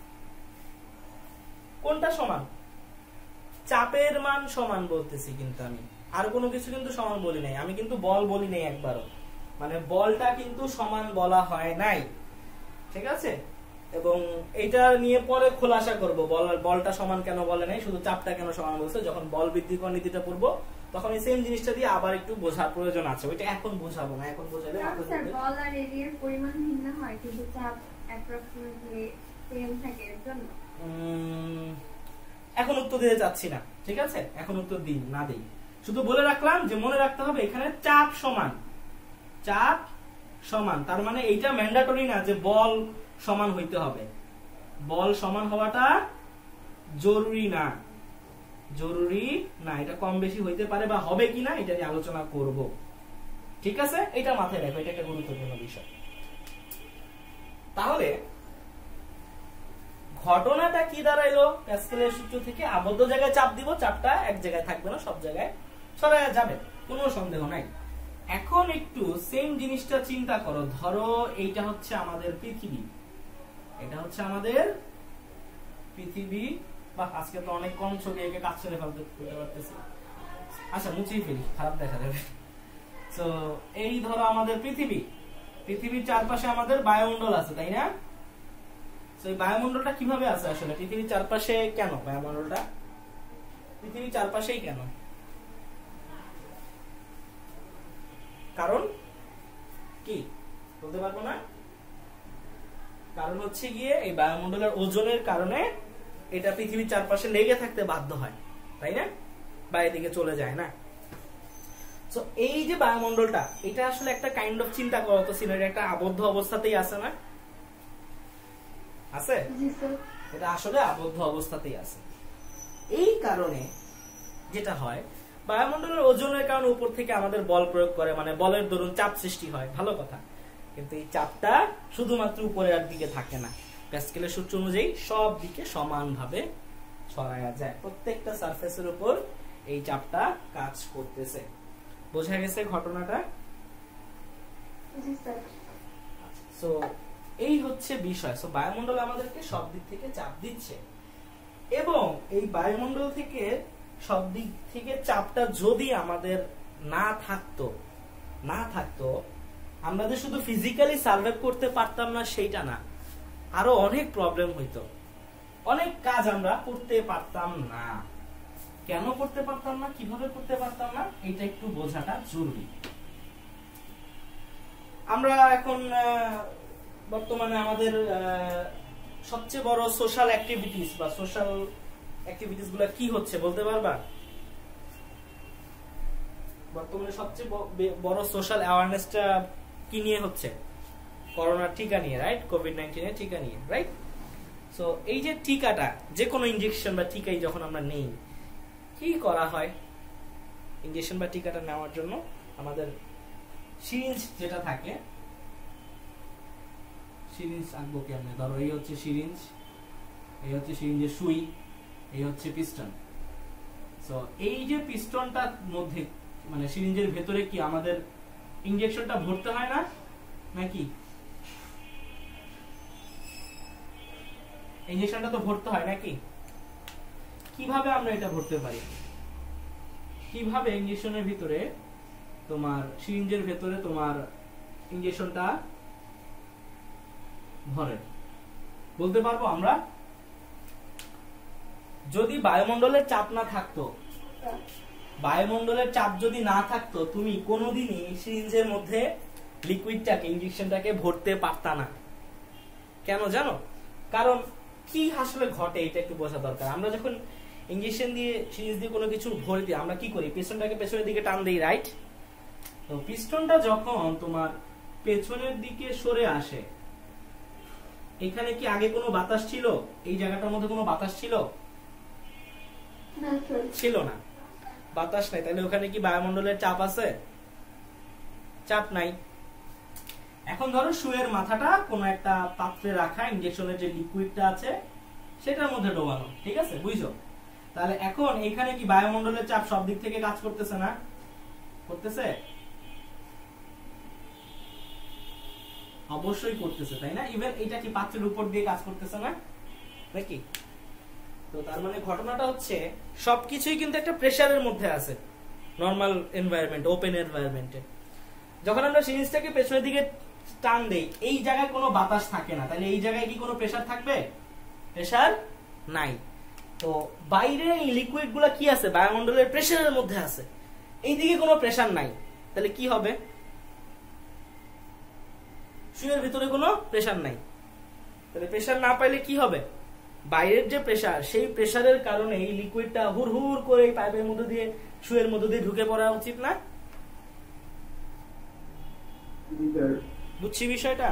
কোনটা সমান? চাপের মান সমান বলতেছি, কিন্তু আমি আর কোনো কিছু কিন্তু সমান বলি নাই, আমি কিন্তু বল বলি নাই একবারও, মানে বলটা কিন্তু সমান বলা হয় নাই, ঠিক আছে? এবং এটা নিয়ে পরে খোলাসা করবো বল বলটা সমান কেন বলে নাই, শুধু চাপটা কেন সমান বলছে, যখন বল বৃদ্ধিকরণ নীতিটা পড়বো তখন এই সেম জিনিসটা দিয়ে আবার একটু বোঝার প্রয়োজন আছে, ওইটা এখন বোঝাবো না, এখন বোঝালে স্যার বল আর এরিয়ার পরিমাণ ভিন্ন হয় কিন্তু চাপ অ্যাপ্রক্সিমেটলি সেম থাকে এর জন্য। এখন উত্তর দিতে চাচ্ছি না, ঠিক আছে? এখন উত্তর দিই না দেই, শুধু বলে রাখলাম যে মনে রাখতে হবে এখানে চাপ সমান, চাপ সমান, তার মানে এইটা ম্যান্ডেটরি না যে বল সমান হইতে হবে, বল সমান হওয়াটা জরুরি না, জরুরি না, এটা কম বেশি হইতে পারে বা হবে কিনা এটা নিয়ে আলোচনা করব, ঠিক আছে? এটা মাথায় রাখো, এটা একটা গুরুত্বপূর্ণ বিষয়। তাহলে ঘটনাটা কি দাঁড়াইলো, প্যাসকেলের সূত্র থেকে আবদ্ধ জায়গায় চাপ দিব, চাপটা এক জায়গায় থাকবে না, সব জায়গায় ছড়ায়া যাবে, কোনো সন্দেহ নাই। এখন একটু সেম জিনিসটা চিন্তা করো, ধরো এইটা হচ্ছে আমাদের পৃথিবী, এটা হচ্ছে আমাদের পৃথিবী, বা আজকে তো অনেক কম ছবি একে কাজ ছেড়ে ফেলতে পারতেছি, আচ্ছা মুছেই ফেলি, খারাপ দেখা যাবে। তো এই ধরো আমাদের পৃথিবী, পৃথিবীর চারপাশে আমাদের বায়ুমণ্ডল আছে, তাই না? এই বায়ুমণ্ডলটা কিভাবে আছে আসলে, পৃথিবীর চারপাশে কেন বায়ুমণ্ডলটা, পৃথিবীর চারপাশেই কেন? কারণ কি বলতে পারবো না, কারণ হচ্ছে গিয়ে এই বায়ুমণ্ডলের ওজনের কারণে এটা পৃথিবীর চারপাশে লেগে থাকতে বাধ্য হয়, তাই না? বাইরের দিকে চলে যায় না। তো এই যে বায়ুমণ্ডলটা, এটা আসলে একটা কাইন্ড অফ চিন্তা করো তো, সিনারি একটা আবদ্ধ অবস্থাতেই আছে না, আছে? এটা আসলে আবদ্ধ অবস্থাতেই আছে। এই কারণে যেটা হয়, বায়ুমণ্ডলের ওজনের কারণে উপর থেকে আমাদের বল প্রয়োগ করে, মানে বলের দরুন চাপ সৃষ্টি হয়, ভালো কথা, কিন্তু এই চাপটা শুধুমাত্র উপরের দিকে থাকে না, প্যাসকেলের সূত্র অনুযায়ী সব দিকে সমানভাবে ছড়ায়া যায়, প্রত্যেকটা সারফেসের উপর এই চাপটা কাজ করতেছে। বোঝা গেছে ঘটনাটা? সো এই হচ্ছে বিষয়। সো বায়ুমণ্ডল আমাদেরকে সব দিক থেকে চাপ দিচ্ছে, এবং এই বায়ুমণ্ডল থেকে সব দিক থেকে চাপটা যদি আমাদের না থাকতো না থাকতো আমরা যে শুধু ফিজিক্যালি সার্ভাইভ করতে পারতাম না সেইটা না, আরো অনেক প্রবলেম হইতো, অনেক কাজ আমরা করতে পারতাম না। কেন করতে পারতাম না, কিভাবে করতে পারতাম না, এটা একটু বোঝাটা জরুরি। আমরা এখন বর্তমানে আমাদের সবচেয়ে বড় সোশ্যাল অ্যাক্টিভিটিস বা সোশ্যাল অ্যাক্টিভিটিস গুলো কি হচ্ছে বলতে পারবা? বর্তমানে সবচেয়ে বড় সোশ্যাল অ্যাওয়ারনেসটা কি নিয়ে হচ্ছে? করোনার টিকা নিয়ে, রাইট? কোভিড নাইনটিন এর টিকা নিয়ে, রাইট? সো এই যে টিকাটা, যে কোনো ইনজেকশন বা টিকাই যখন আমরা নেই, কি করা হয়? ইনজেকশন বা টিকাটা নেওয়ার জন্য আমাদের সিরিঞ্জ যেটা থাকে, সিরিঞ্জ আঁকবো কেমনে? ধরো এই হচ্ছে সিরিঞ্জ, এই হচ্ছে সিরিঞ্জের সুই, এই হচ্ছে পিস্টন। সো এই যে পিস্টনটার মধ্যে মানে সিরিঞ্জের ভেতরে কি আমাদের ইনজেকশনটা ভরতে হয় না নাকি? ইনজেকশনটা তো ভরতে হয় নাকি? কিভাবে আমরা এটা ভরতে পারি? কিভাবে ইনজেকশনের ভিতরে তোমার সিরিঞ্জের ভেতরে তোমার ইনজেকশনটা ভরে বলতে পারবো আমরা? যদি বায়ুমণ্ডলের চাপ না থাকতো, বায়ুমণ্ডলের চাপ যদি না থাকতো, তুমি কোনোদিনই সিরিঞ্জের মধ্যে লিকুইডটাকে, ইনজেকশনটাকে ভরতে পারতা না। কেন জানো? কারণ কি আসলে ঘটে এটা একটু বোঝা দরকার। আমরা যখন ইনজেকশন দিয়ে, সিরিঞ্জ দিয়ে কোনো কিছু ভরে দিই, আমরা কি করি? পিস্টনটাকে পেছনের দিকে টান দিই, রাইট? তো পিস্টনটা যখন তোমার পেছনের দিকে সরে আসে, এখানে কি আগে কোনো বাতাস ছিল? এই জায়গাটার মধ্যে কোনো বাতাস ছিল? ছিল না, বাতাস নাই। তাহলে ওখানে কি বায়ুমণ্ডলের চাপ আছে? চাপ নাই। এখন ধরো সুয়ের মাথাটা কোনো একটা পাত্রে রাখা, ইনজেকশনের যে লিকুইডটা আছে সেটার মধ্যে ডোবানো, ঠিক আছে? বুঝছো? তাহলে এখন এখানে কি বায়ুমণ্ডলের চাপ সব দিক থেকে কাজ করতেছে না? করতেছে? অবশ্যই করতেছে, তাই না? ইভেন এটা কি পাত্রের উপর দিয়ে কাজ করতেছে না নাকি? তো তার মানে ঘটনাটা হচ্ছে সবকিছুই কিন্তু একটা প্রেসারের মধ্যে আছে। নরমাল এনভায়রনমেন্ট, ওপেন এনভায়রনমেন্টে যখন আমরা সিরিঞ্জটাকে পেছনের দিকে টান দেই, এই জায়গায় কোনো বাতাস থাকে না, তাহলে এই জায়গায় কি কোনো প্রেসার থাকবে? প্রেসার নাই। তো বাইরে এই লিকুইড গুলা কি আছে? বায়ুমণ্ডলের প্রেসারের মধ্যে আছে। এইদিকে কোনো প্রেসার নাই, তাহলে কি হবে? সুয়ের ভিতরে কোনো প্রেসার নাই। তাহলে প্রেসার না পাইলে কি হবে? বাইরের যে প্রেসার, সেই প্রেসারের কারণে এই লিকুইডটা হুর হুর করে এই পাইপের মধ্যে দিয়ে, সুয়ের মধ্যে দিয়ে ঢুকে পড়া উচিত না? বুঝছি বিষয়টা?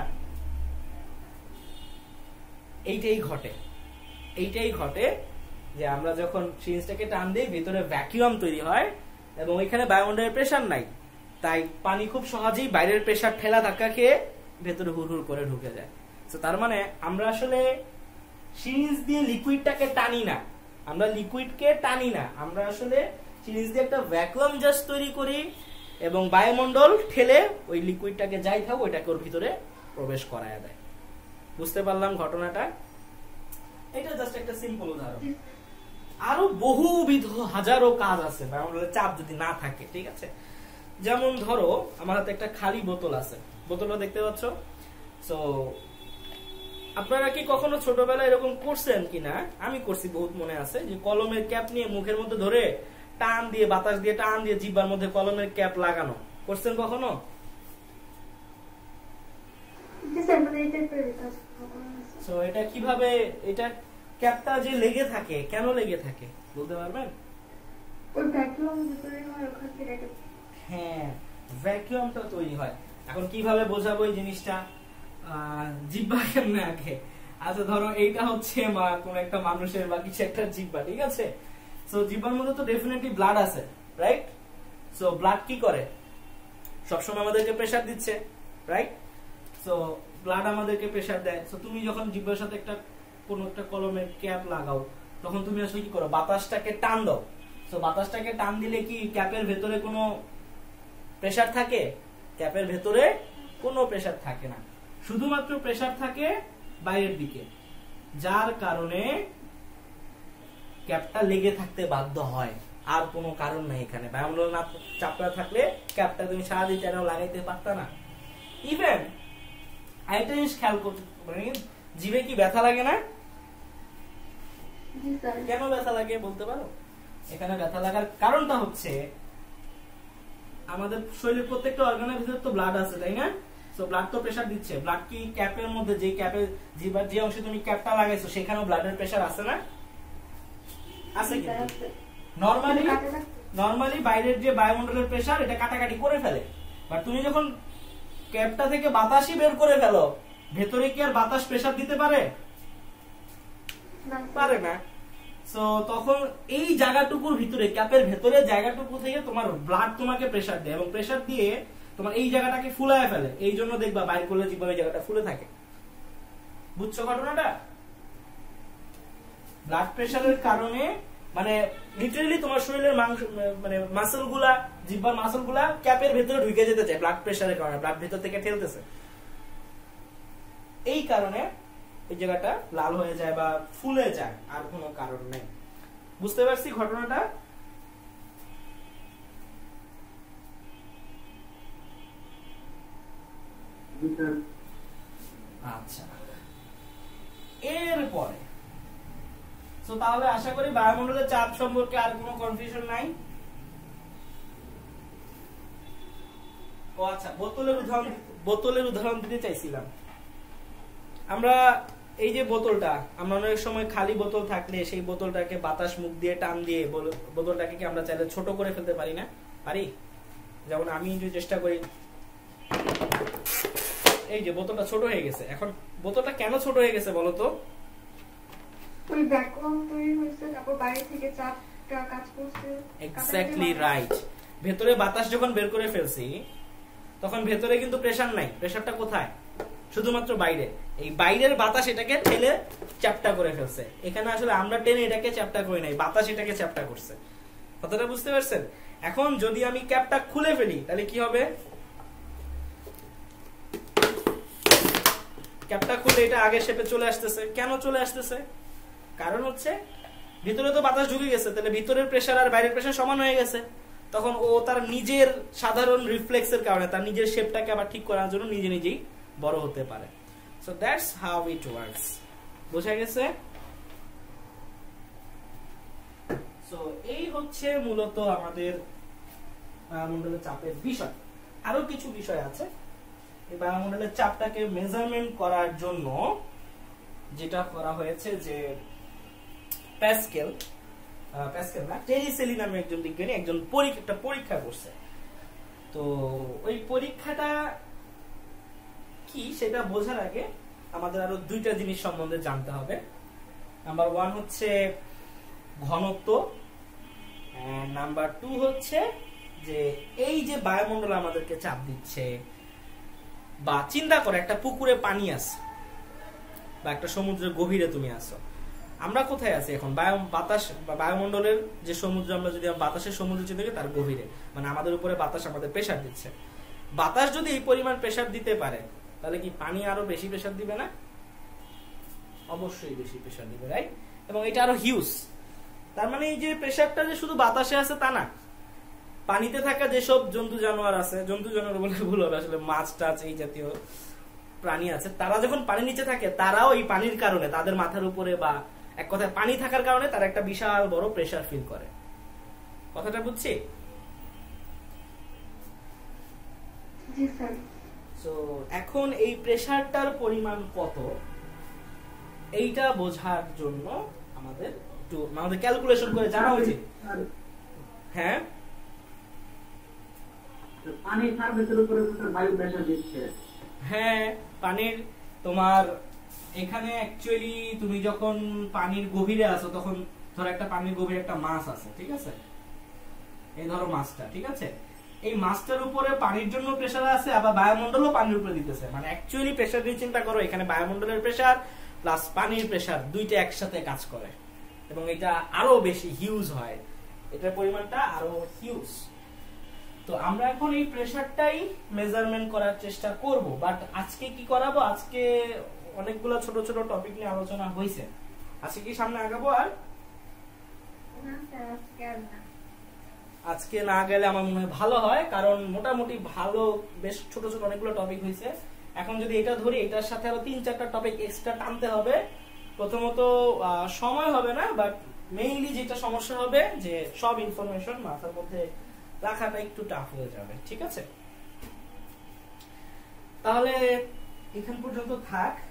এইটাই ঘটে, এইটাই ঘটে যে আমরা যখন সিরিঞ্জটাকে টান দিই, ভিতরে ভ্যাকুয়াম তৈরি হয় এবং এখানে বায়ুমণ্ডলের প্রেসার নাই, তাই পানি খুব সহজেই বাইরের প্রেসার ঠেলা ধাক্কা খেয়ে ভেতরে হুর হুর করে ঢুকে যায়। তো তার মানে আমরা আসলে সিরিঞ্জ দিয়ে লিকুইডটাকে টানি না, আমরা লিকুইডকে টানি না, আমরা আসলে সিরিঞ্জ দিয়ে একটা ভ্যাকুয়াম জাস্ট তৈরি করি এবং বায়ুমণ্ডল ঠেলে ওই লিকুইডটাকে যাই থাক ওইটাকে ওর ভিতরে প্রবেশ করায় দেয়। বুঝতে পারলাম ঘটনাটা? এটা জাস্ট একটা সিম্পল উদাহরণ। আরো বহুবিধ হাজারো কাজ আছে বায়ুমণ্ডলের চাপ যদি না থাকে, ঠিক আছে? যেমন ধরো আমার হাতে একটা খালি বোতল আছে, বোতলটা দেখতে পাচ্ছ? সো আপনারা কি কখনো ছোটবেলায় এরকম করছেন কিনা? আমি করছি, বহুত মনে আছে, যে কলমের ক্যাপ নিয়ে মুখের মধ্যে ধরে টান দিয়ে, বাতাস দিয়ে টান দিয়ে জিহ্বার মধ্যে কলমের ক্যাপ লাগানো। করছেন কখনো? সো এটা কিভাবে, এটা ক্যাপটা যে লেগে থাকে, কেন লেগে থাকে বলতে পারবেন? হ্যাঁ, ভ্যাকুয়ামটা তৈরি হয়। এখন কিভাবে বোঝাবো এই জিনিসটা? জিহ্বা কেমনে আঁকে? আচ্ছা ধরো এইটা হচ্ছে কোন একটা মানুষের বা কিছু একটা জিহ্বা, ঠিক আছে? সো জিহ্বার মধ্যে তো ডেফিনেটলি ব্লাড আছে, রাইট? সো ব্লাড কি করে? সবসময় আমাদেরকে প্রেসার দিচ্ছে, রাইট? সো ব্লাড আমাদেরকে প্রেসার দেয়। সো তুমি যখন জিহ্বার সাথে একটা কোন একটা কলমের ক্যাপ লাগাও, তখন তুমি আসলে কি করো? বাতাসটাকে টান দাও। সো বাতাসটাকে টান দিলে কি ক্যাপের ভেতরে কোনো প্রেসার থাকে? ক্যাপের ভেতরে কোনো প্রেসার থাকে না, শুধুমাত্র প্রেসার থাকে বাইরের দিকে, যার কারণে ক্যাপটা লেগে থাকতে বাধ্য হয়। আর কোনো কারণ নাই এখানে। বায়ুমণ্ডল না চাপটা থাকলে ক্যাপটা তুমি সারাদিন কেন লাগাইতে পারতা না? ইভেন আরেকটা জিনিস খেয়াল করতে, মানে জিভে কি ব্যথা লাগে না? কেন ব্যথা লাগে বলতে পারো? এখানে ব্যথা লাগার কারণটা হচ্ছে আমাদের শরীরের প্রত্যেকটা অর্গানের ভিতরে তো ব্লাড আছে, তাই না? সো ব্লাড তো প্রেসার দিচ্ছে। ব্লাড কি ক্যাপের মধ্যে, যে ক্যাপে জিহ্বার যে অংশে তুমি ক্যাপটা লাগাইছো সেখানেও ব্লাডের প্রেসার আছে না? আছে কি? নরমালি নরমালি বাইরের যে বায়ুমণ্ডলের প্রেসার এটা কাটাকাটি করে ফেলে, বাট তুমি যখন ক্যাপটা থেকে বাতাসই বের করে ফেলো, ভেতরে কি আর বাতাস প্রেসার দিতে পারে? পারে না। সো তখন এই জায়গাটুকুর ভিতরে, ক্যাপের ভেতরে জায়গাটুকু থেকে তোমার ব্লাড তোমাকে প্রেসার দেয়, এবং প্রেসার দিয়ে তোমার এই জায়গাটাকে ফুলায় ফেলে। এই জন্য দেখবা বাইর করলে যেভাবে জায়গাটা ফুলে থাকে। বুঝছো ঘটনাটা? ব্লাড প্রেসারের কারণে মানে লিটারালি তোমার শরীরের মাংস মানে মাসল গুলা, জিহ্বার মাসল গুলা ক্যাপের ভেতরে ঢুকে যেতে চায় ব্লাড প্রেসারের কারণে, ব্লাড ভেতর থেকে ঠেলতেছে। এই কারণে এই জায়গাটা লাল হয়ে যায় বা ফুলে যায়, আর কোনো কারণ নেই। বুঝতে পারছি ঘটনাটা? আচ্ছা, এরপরে তো তাহলে আশা করি বায়ুমণ্ডলের চাপ সম্পর্কে আর কোনো কনফিউশন নাই। ও আচ্ছা, বোতলের উদাহরণ বোতলের উদাহরণ দিতে চাইছিলাম। আমরা এই যে বোতলটা, আমরা অনেক সময় খালি বোতল থাকলে সেই বোতলটাকে বাতাস মুখ দিয়ে টান দিয়ে বোতলটাকে কি আমরা চাইলে ছোট করে ফেলতে পারি না? পারি। যেমন আমি যে চেষ্টা করি, এই যে বোতলটা ছোট হয়ে গেছে। এখন বোতলটা কেন ছোট হয়ে গেছে বলো তো? ওই ভ্যাকুয়াম তৈরি হয়েছে, তারপর বাইরে থেকে চাপটা কাজ করছে। Exactly right. ভেতরে বাতাস যখন বের করে ফেলছি তখন ভেতরে কিন্তু প্রেসার নাই, প্রেসারটা কোথায়? শুধুমাত্র বাইরে। এই বাইরের বাতাস এটাকে ঠেলে চ্যাপ্টা করে ফেলছে। এখানে আসলে আমরা টেনে এটাকে চ্যাপ্টা করি নাই, বাতাস এটাকে চ্যাপ্টা করছে। কথাটা বুঝতে পারছেন? এখন যদি আমি ক্যাপটা খুলে ফেলি তাহলে কি হবে? ক্যাপটা খুলে এটা আগের শেপে চলে আসতেছে। কেন চলে আসতেছে? কারণ হচ্ছে ভিতরে তো বাতাস ঢুকে গেছে, তাহলে ভিতরের প্রেসার আর বাইরের প্রেসার সমান হয়ে গেছে। তখন ও তার নিজের সাধারণ রিফ্লেক্সের কারণে তার নিজের শেপটাকে আবার ঠিক করার জন্য নিজে নিজেই বড় হতে পারে। So that's how it works. বোঝা গেছে? সো এই হচ্ছে মূলত আমাদের বায়ুমণ্ডলের চাপের বিষয়। আরো কিছু বিষয় আছে। এই বায়ুমণ্ডলের চাপটাকে মেজারমেন্ট করার জন্য যেটা করা হয়েছে, যে প্যাসকেল প্যাসকেল না টেরি সেলি নামে একজন বিজ্ঞানী একজন একটা পরীক্ষা করছে। তো ওই পরীক্ষাটা কি সেটা বোঝার আগে আমাদের আরো দুইটা জিনিস সম্বন্ধে জানতে হবে। নাম্বার ওয়ান হচ্ছে ঘনত্ব, নাম্বার টু হচ্ছে যে এই যে বায়ুমণ্ডল আমাদেরকে চাপ দিচ্ছে, বা চিন্তা করে একটা পুকুরে পানি আছে বা একটা সমুদ্রের গভীরে তুমি আছো, আমরা কোথায় আছি এখন? বায়ু বাতাস বা বায়ুমণ্ডলের যে সমুদ্র, আমরা যদি বাতাসের সমুদ্র চিন্তা করি তার গভীরে, মানে আমাদের উপরে বাতাস আমাদের প্রেসার দিচ্ছে। বাতাস যদি এই পরিমাণ প্রেসার দিতে পারে তাহলে কি পানি আরো বেশি প্রেসার দিবে না? অবশ্যই বেশি প্রেসার দিবে, রাইট? এবং এটা আরো হিউজ। তার মানে এই যে প্রেসারটা যে শুধু বাতাসে আছে তা না, পানিতে থাকা যেসব জন্তু জানোয়ার আছে, জন্তু জানোয়ার বলে ভুল হবে, আসলে মাছ টাছ এই জাতীয় প্রাণী আছে, তারা যখন পানির নিচে থাকে তারাও এই পানির কারণে তাদের মাথার উপরে বা এক কথায় পানি থাকার কারণে তারা একটা বিশাল বড় প্রেসার ফিল করে। কথাটা বুঝছি? জি স্যার। সো এখন এই প্রেসারটার পরিমাণ কত এইটা বোঝার জন্য আমাদের একটু আমাদের ক্যালকুলেশন করে জানা উচিত। হ্যাঁ, পানির সারফেসের উপরে বায়ু প্রেসার দিচ্ছে। হ্যাঁ, পানির তোমার এখানে অ্যাকচুয়ালি তুমি যখন পানির গভীরে আছো তখন ধরো একটা পানির গভীরে একটা মাছ আছে, ঠিক আছে? এই ধরো মাছটা, ঠিক আছে? এই মাছটার উপরে পানির জন্য প্রেসার আছে, আবার বায়ুমণ্ডলও পানির উপরে দিতেছে। মানে অ্যাকচুয়ালি প্রেসার দিয়ে চিন্তা করো, এখানে বায়ুমণ্ডলের প্রেসার প্লাস পানির প্রেসার দুইটা একসাথে কাজ করে, এবং এটা আরো বেশি হিউজ হয়, এটার পরিমাণটা আরো হিউজ। তো আমরা এখন এই প্রেসারটাই মেজারমেন্ট করার চেষ্টা করব। বাট আজকে কি করাবো? আজকে অনেকগুলো ছোট ছোট টপিক নিয়ে আলোচনা হয়েছে, আজকে কি সামনে আগাবো? আর আজকে না গেলে আমার মনে হয় ভালো হয়, কারণ মোটামুটি ভালো বেশ ছোট ছোট অনেকগুলো টপিক হয়েছে। এখন যদি এটা ধরি, এটার সাথে আরো তিন চারটা টপিক এক্সট্রা টানতে হবে। প্রথমত সময় হবে না, বাট মেইনলি যেটা সমস্যা হবে যে সব ইনফরমেশন মাথার মধ্যে রাখাটা একটু টাফ হয়ে যাবে, ঠিক আছে? তাহলে এখান পর্যন্ত থাক।